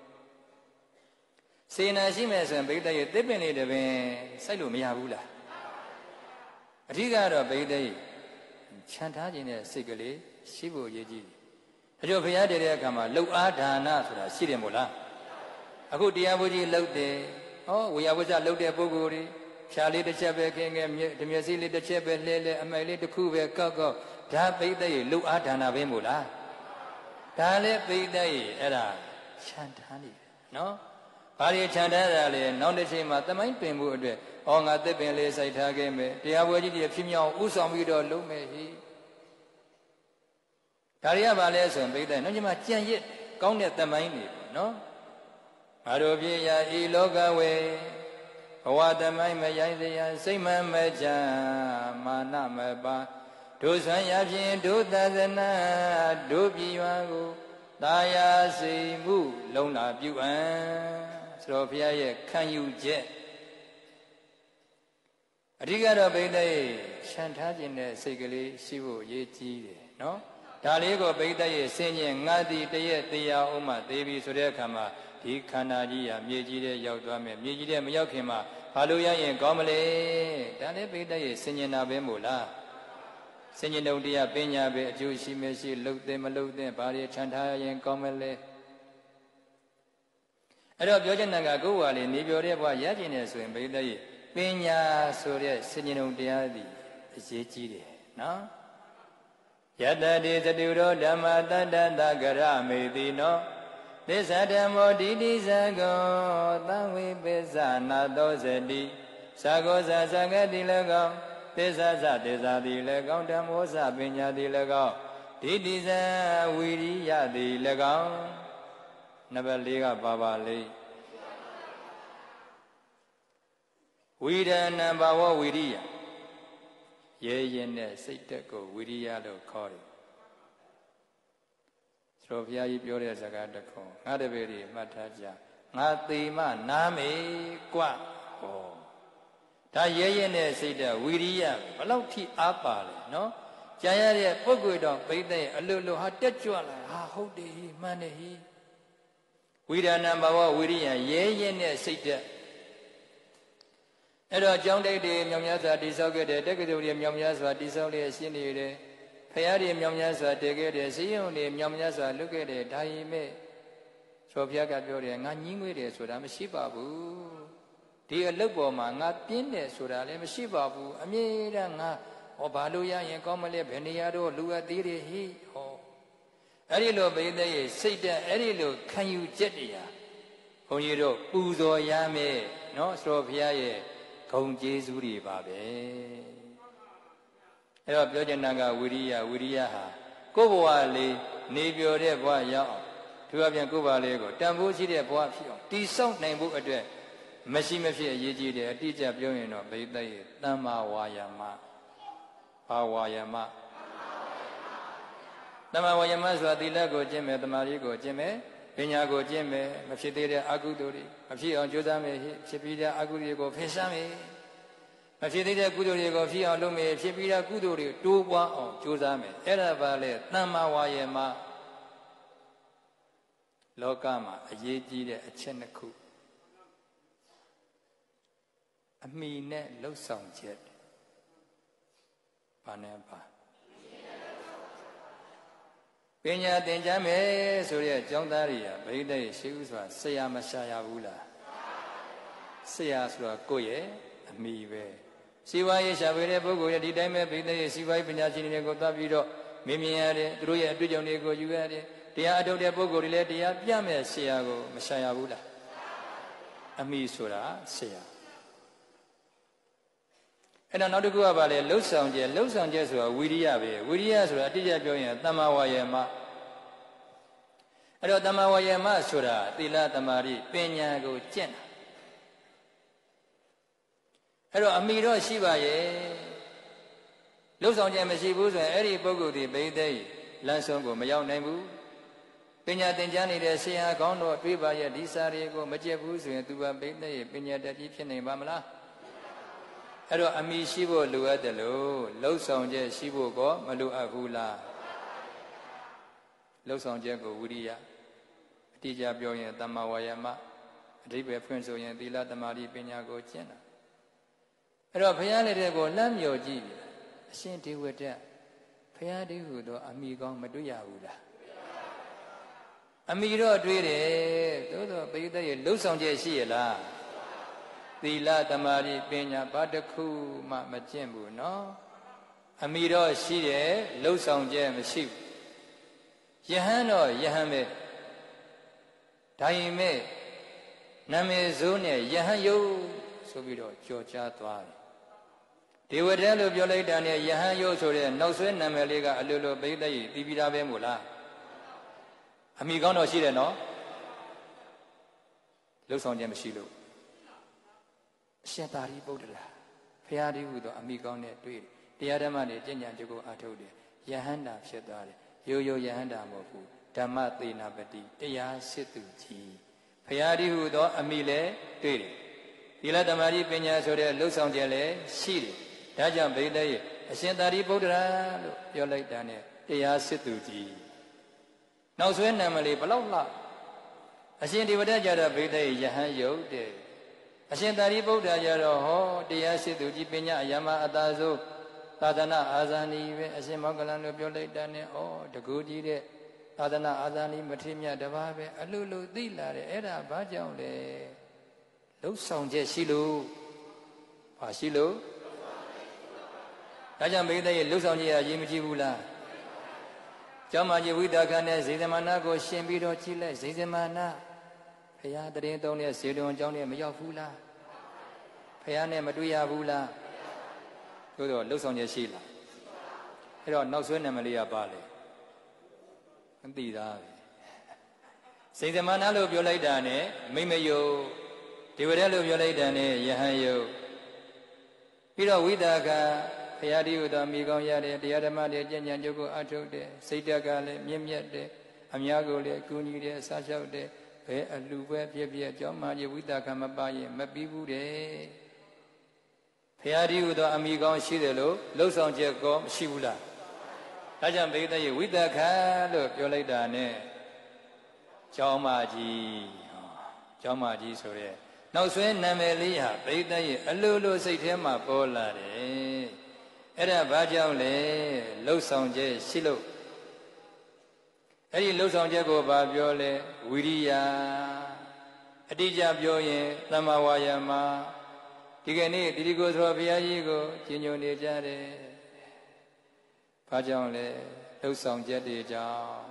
စေနာရှိမယ်ဆိုရင်ဗိသိက်ရဲ့သစ်ပင်လေးတပင်စိုက်လို့မရဘူးလားအဓိကတော့ဗိသိက်ခြံထားခြင်းနဲ့စိတ်ကလေးရှိဖို့ရည်ကြည်တယ်ဒါကြောင့်ဘုရားတည်တဲ့အခါမှာလှုပ်အားဒါနဆိုတာရှိတယ်မို့လားအခုတရားဘုကြီးလှုပ်တယ်ဟောဝေယဝဇ္ဇလှုပ်တဲ့ပုဂ္ဂိုလ်တွေဖြာလေးတစ်ချက်ပဲခင်းခဲဓမျက်စိလေးတစ်ချက်ပဲလှဲလဲအမိုက်လေးတစ်ခုပဲကောက်ကောက်ဒါဗိသိက်ရဲ့လှုပ်အားဒါနပဲမို့လားဒါလည်းဗိသိက်ရဲ့အဲ့ဒါခြံထားနေတယ်နော်ဘာတွေခြံထားတာလဲနောက်တစ်ချိန်မှာသမိုင်းပင်မှုအတွက်ဩငါသစ်ပင်လေးစိုက်ထားခဲ့မယ်တရားပွဲကြီးတွေဖြစ်မြောက်ဥဆောင်ပြီးတော့လုံးမယ်ဟိဒါတွေကဘာလဲဆိုရင်ဗိသိက်နော်ညီမကြံရစ်ကောင်းတဲ့သမိုင်းတွေပေါ့နော်ငါတို့ပြေရာဤလောကဝေဘဝသမိုင်းမရိုင်းစရာစိတ်မချမာနမပါတို့ဆွမ်းရဖြင့်တို့သာသနာတို့ပြည်ရွာကိုသာယာစိမှုလုံးလာပြုအံဆိုတော့ဘုရားရဲ့ခံယူချက်အဓိကတော့ဗိသိက်ခြံထားခြင်းနဲ့စိတ်ကလေးရှိဖို့အရေးကြီးတယ်နော်ဒါလေးကိုဗိသိက်ရဲ့ဆင်ញင်ငါးတီတရက်တရားအောင်မှသေးပြီဆိုတဲ့အခါမှာဒီခန္ဓာကြီးဟာမြေကြီးထဲရောက်သွားမယ်မြေကြီးထဲမရောက်ခင်မှာဘာလို့ရရင်ကောင်းမလဲဒါလည်းဗိသိက်ရဲ့ဆင်ញင်တာပဲမို့လားဆင်ញင်တုံတရားပညာပဲအကျိုးရှိမရှိလှုပ်တဲ့မလှုပ်တဲ့ဘာတွေခြံထားရင်ကောင်းမလဲအဲ့တော့ပြောချင်တာကကိုယ်ဟာလေနေပြောတဲ့ဘဝရကျင်နေဆိုရင်ဗိသိက်ရဲ့ပညာဆိုတဲ့ဆင်ញင်တုံတရားသည်အရေးကြီးတယ်နော်ယတတိသတုရောဓမ္မတတ္တသကရမေတိနောသစ္စာဓမ္မောဒိဋ္ဌိသကောသံဝိပစ္ဆနာသောဇတိသကောဇာသကတိ၎င်းသစ္စာသသစ္စာတိ၎င်းဓမ္မောဇပညာတိ၎င်းဒိဋ္ဌိဇဝိရိယတိ၎င်းနံပါတ်၄ကပါလိဝိရဏဘာဝဝိရိယရဲရင်တဲ့စိတ်တက်ကိုဝိရိယလို့ခေါ်တယ်ဆိုတော့ဘုရားကြီးပြောတဲ့စကားတစ်ခုငါတပည့်တွေမှတ်ထားကြငါသေမနာမေกว่าဟောဒါရဲရင်တဲ့စိတ်တက်ဝိရိယဘလောက်ထိအားပါလဲနော်ကြာရတဲ့ပုဂ္ဂိုလ်တော်ဗိသိက်အလွတ်လွတ်ဟာတက်ကြွလာဟာဟုတ်တယ်မှန်တယ်ဟိဝိရဏဘာဝဝိရိယရဲရင်တဲ့စိတ်တက်အဲ့တော့ကျောင်းတိတ်တွေမြောင်များစွာတိဆောက်ခဲ့တဲ့တက္ကသိုလ်တွေမြောင်များစွာတိဆောက်လျက်ရှိနေတယ်ဖရာတွေမြောင်များစွာတည်ခဲ့တဲ့စီရင်တွေမြောင်များစွာလွတ်ခဲ့တဲ့ဒါရင်မဲ့ဆိုဘုရားကပြောတယ်ငါညင်းငွေတယ်ဆိုတာမရှိပါဘူးဒီအလုပ်ပေါ်မှာငါပြင်းတယ်ဆိုတာလည်းမရှိပါဘူးအမြဲတမ်းငါဟောဘာလို့ရရင်ကောင်းမလဲဘယ်နေရာတော့လူအသေးတွေဟိဟောအဲ့ဒီလိုဗိသိက်ရဲ့စိတ်တက်အဲ့ဒီလိုခံယူချက်တရားဘုန်းကြီးတို့ပူဇော်ရမယ်နော်ဆိုဘုရားရဲ့ဂုဏ်ကျေးဇူးတွေပါပဲအဲ့တော့ပြောချင်တာကဝိရိယဟာကိုယ့်ဘဝလေးနေပြောတဲ့ဘဝရောက်အောင်သူအပြင်ကိုယ့်ဘဝလေးကိုတန်ဖိုးရှိတဲ့ဘဝဖြစ်အောင်တည်ဆောက်နိုင်ဖို့အတွက်မရှိမဖြစ်အရေးကြီးတယ်အတိအကျပြောရင်တော့ဗိသိက်ရဲ့တမ္မာဝါယာမဘာဝါယာမတမ္မာဝါယာမဆိုတာသီလကိုကျင့်မယ်တမာရီကိုကျင့်မယ်ပညာကိုကျင့်မယ်မဖြစ်သေးတဲ့အကုသိုလ်တွေမဖြစ်အောင်ကြိုးစားမယ်ဖြစ်ပြီးတဲ့အကုသိုလ်တွေကိုဖယ်ရှားမယ်မဖြစ်သေးတဲ့ကုသိုလ်တွေကိုဖြစ်အောင်လုပ်မယ်ဖြစ်ပြီးတဲ့ကုသိုလ်တွေတိုးပွားအောင်ကြိုးစားမယ်အဲ့ဒါပါလေတမ္မာဝါယာမလောကမှာအရေးကြီးတဲ့အချက်နှစ်ခုအမိနဲ့လှုပ်ဆောင်ချက်ဘာနဲ့ပါပညာသင်ကြားမယ်ဆိုတဲ့ကျောင်းသားတွေကဗိသိက်ရှိဥစွာဆရာမရှာရဘူးလားဆရာဆိုတာကိုယ့်ရဲ့အမိပဲစီဝါရေးရှာဖွေတဲ့ပုဂ္ဂိုလ်ရဲ့ဒီတိုင်းပဲဗိသိက်ရဲ့စီဝါရေးပညာရှင်တွေကိုသွားပြီးတော့မင်းမြင်ရတယ်သူတို့ရဲ့အတွေ့အကြုံတွေကိုယူရတယ်တရားအထုတ်တဲ့ပုဂ္ဂိုလ်တွေလည်းတရားပြမဲ့ဆရာကိုမရှာရဘူးလားအမိဆိုတာဆရာအဲ့တော့နောက်တစ်ခုကပါလေလှုပ်ဆောင်ချက်ဆိုတာဝိရိယပဲဝိရိယဆိုတာအတိအကျပြောရင်သမ္မာဝါယာမအဲ့တော့သမ္မာဝါယာမဆိုတာသီလသမာဓိပညာကိုကျင့်တာအဲ့တော့အမိတော့ရှိပါရဲ့လှုပ်ဆောင်ချက်မရှိဘူးဆိုရင်အဲ့ဒီပုဂ္ဂိုလ်ဒီဘိသိက်လမ်းဆုံးကိုမရောက်နိုင်ဘူးပညာသင်ကြားနေတဲ့ဆရာကောင်းတော့တွေးပါရဲ့ဒီစာတွေကိုမကြက်ဘူးဆိုရင်သူကဘိသိက်ရဲ့ပညာတတ်ကြီးဖြစ်နိုင်ပါမလားအဲ့တော့အမိရှိဖို့လိုအပ်တယ်လို့လှုပ်ဆောင်ချက်ရှိဖို့ကောမလိုအပ်ဘူးလားလှုပ်ဆောင်ချက်ကိုဝိရိယအတိအကျပြောရင်သမ္မာဝါယာမအဓိပ္ပာယ်ဖွင့်ဆိုရင်သီလသမာဓိပညာကိုကျင့်တာအဲ့တော့ဘုရားလက်ထက်ကိုလမ်းမြော်ကြည့်ပြီအရှင်ဒေဝဒတ်ဘုရားတည်းဟူသောအမိကောင်းမတွေ့ရဘူးလားအမိတော့တွေ့တယ်သို့သောပရိသတ်ရဲ့လှုပ်ဆောင်ချက်ရှိရလားသီလသမာဓိပညာဘာတစ်ခုမှမကျင့်ဘူးနော်အမိတော့ရှိတယ်လှုပ်ဆောင်ချက်မရှိဘူးယဟန်တော့ယဟန်ပဲဒါရင်မဲ့နာမည်စိုးနဲ့ယဟန်ယုတ်ဆိုပြီးတော့ကြော်ကြားသွားတယ်ဒေဝဒတ်လို့ပြောလိုက်တာနဲ့ယဟန်ယုတ်ဆိုတဲ့နောက်ဆွဲနာမည်လေးကအလိုလိုပိဋကကြီးတီးပြီးသားပဲမို့လားအမိကောင်းတော့ရှိတယ်နော်လှုပ်ဆောင်ခြင်းမရှိလို့အရှင်သာရိပုတ္တရာဖရာတည်းဟူသောအမိကောင်းနဲ့တွေ့တရားဓမ္မနဲ့ကျင့်ကြံကြကိုအားထုတ်တယ်ယဟန္တာဖြစ်သွားတယ်ရိုးရိုးယဟန္တာမဟုတ်ဘူးဓမ္မသေနာပတိတရားစစ်သူကြီးဖရာတည်းဟူသောအမိလည်းတွေ့တယ်သီလသမာဓိပညာဆိုတဲ့လှုပ်ဆောင်ခြင်းလည်းရှိတယ်ဒါကြောင့်ဘိသိက်ရဲ့အရှင်သာရိပုတ္တရာလို့ပြောလိုက်တာနဲ့တရားစစ်သူကြီးနောက်ဆွဲနာမလေးဘလောက်လှအရှင်ဒီဝဒတ်ကြတော့ဘိသိက်ယဟန်ယုတ်တဲ့အရှင်သာရိပုတ္တရာကြတော့ဟောတရားစစ်သူကြီးပညာအယမအသာဆုံးသာသနာအာဇာနည်ပဲအရှင်မောဂလန်လို့ပြောလိုက်တာနဲ့ဩတကူကြီးတဲ့သာသနာအာဇာနည်မထေရမြတ်တပါးပဲအလူလူသိလာတယ်အဲ့ဒါဘာကြောင့်လဲလှုပ်ဆောင်ချက်ရှိလို့ဘာရှိလို့ဒါကြောင့်ဘိသိက်ရဲ့လှုပ်ဆောင်ချက်အရေးမကြီးဘူးလားကျောင်းမကြီးဝိသခနဲ့ဇေဇမနာကိုရှင်ပြီးတော့ကြည့်လိုက်ဇေဇမနာဖရာတရင်သုံးတဲ့ဇေတုံကျောင်းနဲ့မရောက်ဘူးလားဖရာနဲ့မတွေ့ရဘူးလားသို့တော့လှုပ်ဆောင်ချက်ရှိလားအဲ့တော့နောက်ဆွဲနာမလေးကပါလေမသိသားပဲဇေဇမနာလို့ပြောလိုက်တာနဲ့မိမယုတ်ဒေဝရလို့ပြောလိုက်တာနဲ့ယဟန်ယုတ်ပြီးတော့ဝိသခဘုရားတည်းဟူသောမိကောင်းရတဲ့တရားဓမ္မတွေကျင့်ကြံကြုတ်ကိုအထုတ်တဲ့စိတ်ဓာတ်ကလည်းမြင့်မြတ်တဲ့အများကိုလည်းကူညီတဲ့အစားလျှောက်တဲ့ဘယ်အလှပဲဖြစ်ဖြစ်အကြောင်းမှဝိသကမပါရင်မပြီးဘူးတဲ့ဘုရားတည်းဟူသောအမိကောင်းရှိတယ်လို့လှုပ်ဆောင်ချက်ကောမရှိဘူးလားဒါကြောင့်ဘိသိက်ရဲ့ဝိသကလို့ပြောလိုက်တာနဲ့ကျောင်းမကြီးဆိုတဲ့နောက်ဆွဲနာမည်လေးဟာဘိသိက်ရဲ့အလိုလိုစိတ်ထဲမှာပေါ်လာတယ်အဲ့ဒါဘာကြောင့်လဲလှုပ်ဆောင်ချက်ရှိလို့အဲ့ဒီလှုပ်ဆောင်ချက်ကိုဘာပြောလဲဝိရိယအတိအကျပြောရင်သမ္မာဝါယာမဒီကနေ့တိတိကိုဆိုဘုရားကြီးကိုကျင့်ကြံနေကြတယ်ဘာကြောင့်လဲလှုပ်ဆောင်ချက်တွေကြောင့်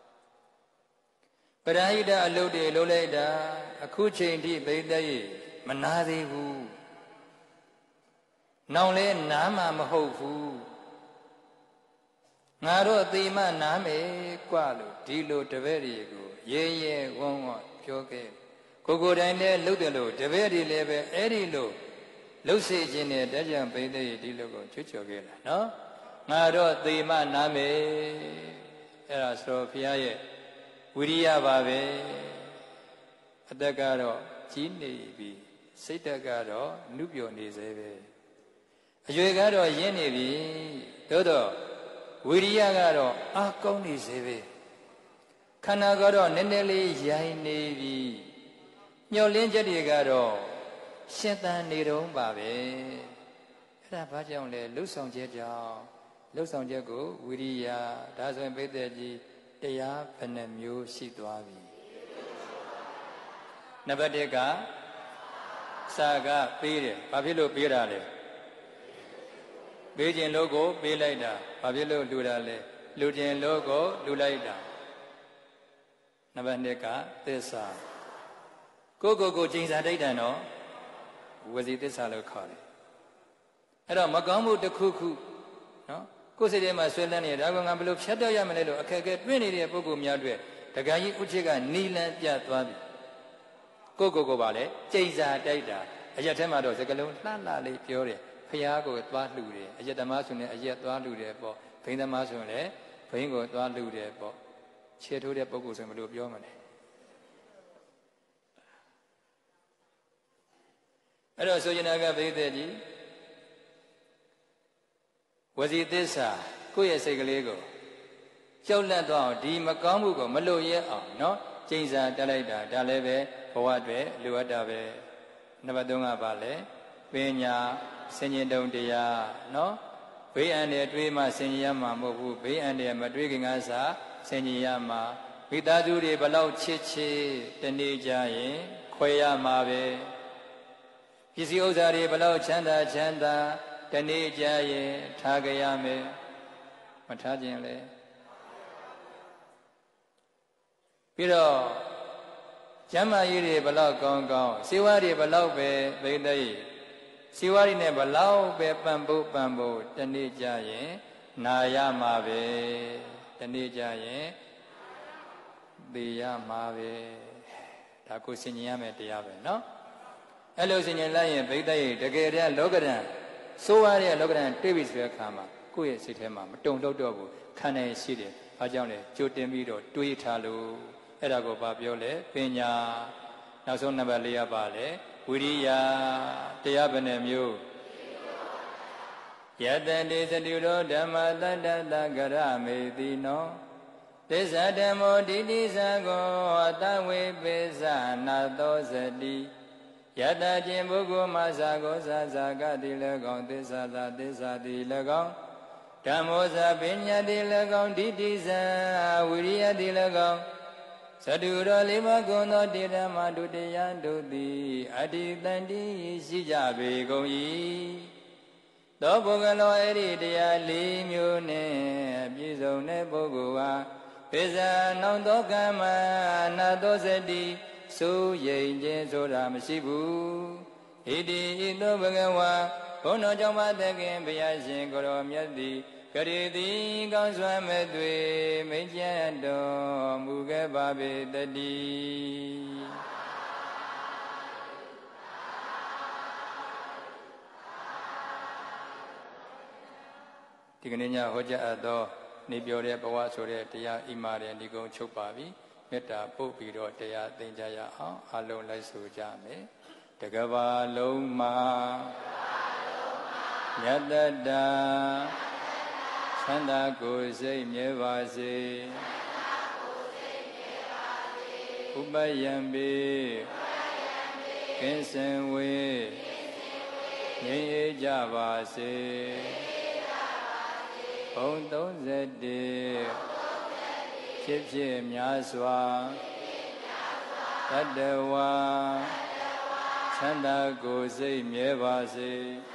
ပရဟိတအလုပ်တွေလုပ်လိုက်တာအခုချိန်ထိဘိသိက်မနာသေးဘူးနောင်လဲနားမှာမဟုတ်ဘူးငါတို့သေမနားမယ်กว่าလို့ဒီလိုတပည့်တွေကိုရဲရဲဝုန်းဝန်းပြောခဲ့ကိုယ်တိုင်လည်းလှုပ်တယ်လို့တပည့်တွေလည်းပဲအဲ့ဒီလိုလှုပ်စေခြင်းနဲ့တကြံဘိသိက်ဒီလိုကိုချွတ်ချော်ခဲ့တာနော်ငါတို့သေမနားမယ်အဲ့ဒါဆိုဘုရားရဲ့ဝိရိယပါပဲအသက်ကတော့ကြီးနေပြီစိတ်ဓာတ်ကတော့နုပျော်နေသေးပဲအရွယ်ကတော့ရင်းနေပြီသို့တော့ဝိရိယကတော့အားကောင်းနေစေပဲခန္ဓာကတော့နည်းနည်းလေးရိုင်းနေပြီမျောလင်းချက်တွေကတော့ရှင်သန်နေတော့ပါပဲအဲ့ဒါဘာကြောင့်လဲလှုပ်ဆောင်ချက်ကြောင့်လှုပ်ဆောင်ချက်ကိုဝိရိယဒါဆိုရင်ဘိသိက်ကြီးတရားဘယ်နှမျိုးရှိသွားပြီနံပါတ်1ကစာကပေးတယ်ဘာဖြစ်လို့ပေးတာလဲပေးခြင်းလို့ကိုပေးလိုက်တာဘာဖြစ်လို့လှူတာလဲလှူခြင်းလို့ကိုလှူလိုက်တာနံပါတ်2ကသစ္စာကိုကျင့်စာတိတ်တန်တော့ဝစီသစ္စာလို့ခေါ်တယ်အဲ့တော့မကောင်းမှုတစ်ခုခုနော်ကိုယ်စိတ်ထဲမှာဆွဲလန်းနေဒါကငါဘယ်လိုဖြတ်တော့ရမလဲလို့အခက်အခဲတွင်းနေတဲ့ပုဂ္ဂိုလ်များအတွက်တခါကြီးဥချစ်ကနီလန်းပြသွားပြီကိုပါလေကျိန်စာတိုက်တာအရက်ထဲမှာတော့စကလုံးလှလှလေးပြောတယ်ဖျားကိုသွားလှူတယ်အရက်သမားဆိုရင်အရက်သွားလှူတယ်ပေါ့ဘိန်းသမားဆိုရင်လည်းဘိန်းကိုသွားလှူတယ်ပေါ့ခြေထိုးတဲ့ပုဂ္ဂိုလ်ဆိုရင်ဘယ်လိုပြောမလဲအဲ့တော့ဆိုရင်ကဘိသက်ကြီးဝစီသစ္စာကိုယ့်ရဲ့စိတ်ကလေးကိုကြောက်လန့်သွားအောင်ဒီမကောင်းမှုကိုမလို့ရဲအောင်နော်ကျိန်စာတက်လိုက်တာဒါလည်းပဲဘဝအတွက်လိုအပ်တာပဲနံပါတ်3ကပါလေပညာစင်ញင်တုံတရားနော်ဘေးအန္တရာယ်တွေးမှစင်ញင်ရမှာမဟုတ်ဘူးဘေးအန္တရာယ်မတွေးခင်ကစားစင်ញင်ရမှာမိသားစုတွေဘလောက်ချစ်တနေ့ကြရင်ခွဲရမှာပဲပစ္စည်းဥစ္စာတွေဘလောက်ချမ်းသာတနေ့ကြရင်ထားကြရမယ်မထားခြင်းလေပြီးတော့ကျမ်းမာရေးတွေဘလောက်ကောင်းစေဝါတွေဘလောက်ပဲဘိသိက်စေဝါတွေနဲ့ဘလောက်ပဲပံ့ပိုးတနေ့ကြရင်နာရမှာပဲတနေ့ကြရင်သိရမှာပဲဒါကိုဆင်ញင်ရမယ်တရားပဲเนาะအဲ့လိုဆင်ញင်လိုက်ရင်ဘိသိက်တကယ်တည်းလောကဓာတ်ဆိုးရတဲ့လောကဓာတ်တွေ့ပြီဆိုတဲ့အခါမှာကိုယ့်ရဲ့စိတ်ထဲမှာမတုံ့လှုပ်တော့ဘူးခံနိုင်ရှိတယ်။အားကြောင့်လေကြိုတင်ပြီးတော့တွေးထားလို့အဲ့ဒါကိုဘာပြောလဲပညာနောက်ဆုံးနံပါတ်4ကပါလေဝိရိယတရားဘယ်နှမျိုးယတတိသတိရောဓမ္မတတ္တသကရမေတိနောသစ္စာဓမ္မောတိတိသကောအတဝေပိသနာသောစတိယတခြင်းပုဂ္ဂိုလ်မှာဇာကောဇာကတိ၎င်းသစ္စာသာသစ္စာတိ၎င်းဓမ္မောဇပညာတိ၎င်းဒိဋ္ဌိဇာဝိရိယတိ၎င်းသတုရောလေးပါးကုံသောတေဓမ္မဒုတိယတို့သည်အတ္တိတန်တိရှိကြပေကုန်၏သောပုဂ္ဂလောအဲ့ဒီတရား၄မျိုးနဲ့ပြည့်စုံတဲ့ပုဂ္ဂိုလ်ဟာပိဇာနောင်သောကမ္မနာသောစတိစိုးရိမ်ခြင်းဆိုတာမရှိဘူးဣတိဣသောဘဂဝါဘုန်းတော်ကြောင့်မသခင်ဘုရားရှင်ကိုရောမြတ်သည်ကရေတိကောင်းစွာမဲ့တွေမိတ်ကြတော်မူခဲ့ပါပေတည်းဒီကနေ့ညဟောကြားအပ်သောနေပြောတဲ့ဘဝဆိုတဲ့တရားဣမာတဲ့ဒီကုံချုပ်ပါပြီမေတ္တာပို့ပြီးတော့တရားသင်ကြရအောင်အလုံးလိုက်ဆိုကြမယ်တကဘာလုံးမှာယတ္တတာချမ်းသာကိုယ်စိတ်မြဲပါစေဥပယံပိကင်းစင်ဝေငြိမ်းအေးကြပါစေဘုံ31ဖြစ်များစွာတတ္တဝါချမ်းသာကိုယ်စိတ်မြဲပါစေ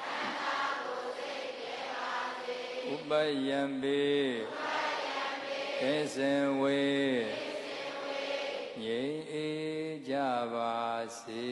ဥပယံပိကင်းစင်ဝေငြိမ်းအေးကြပါစေ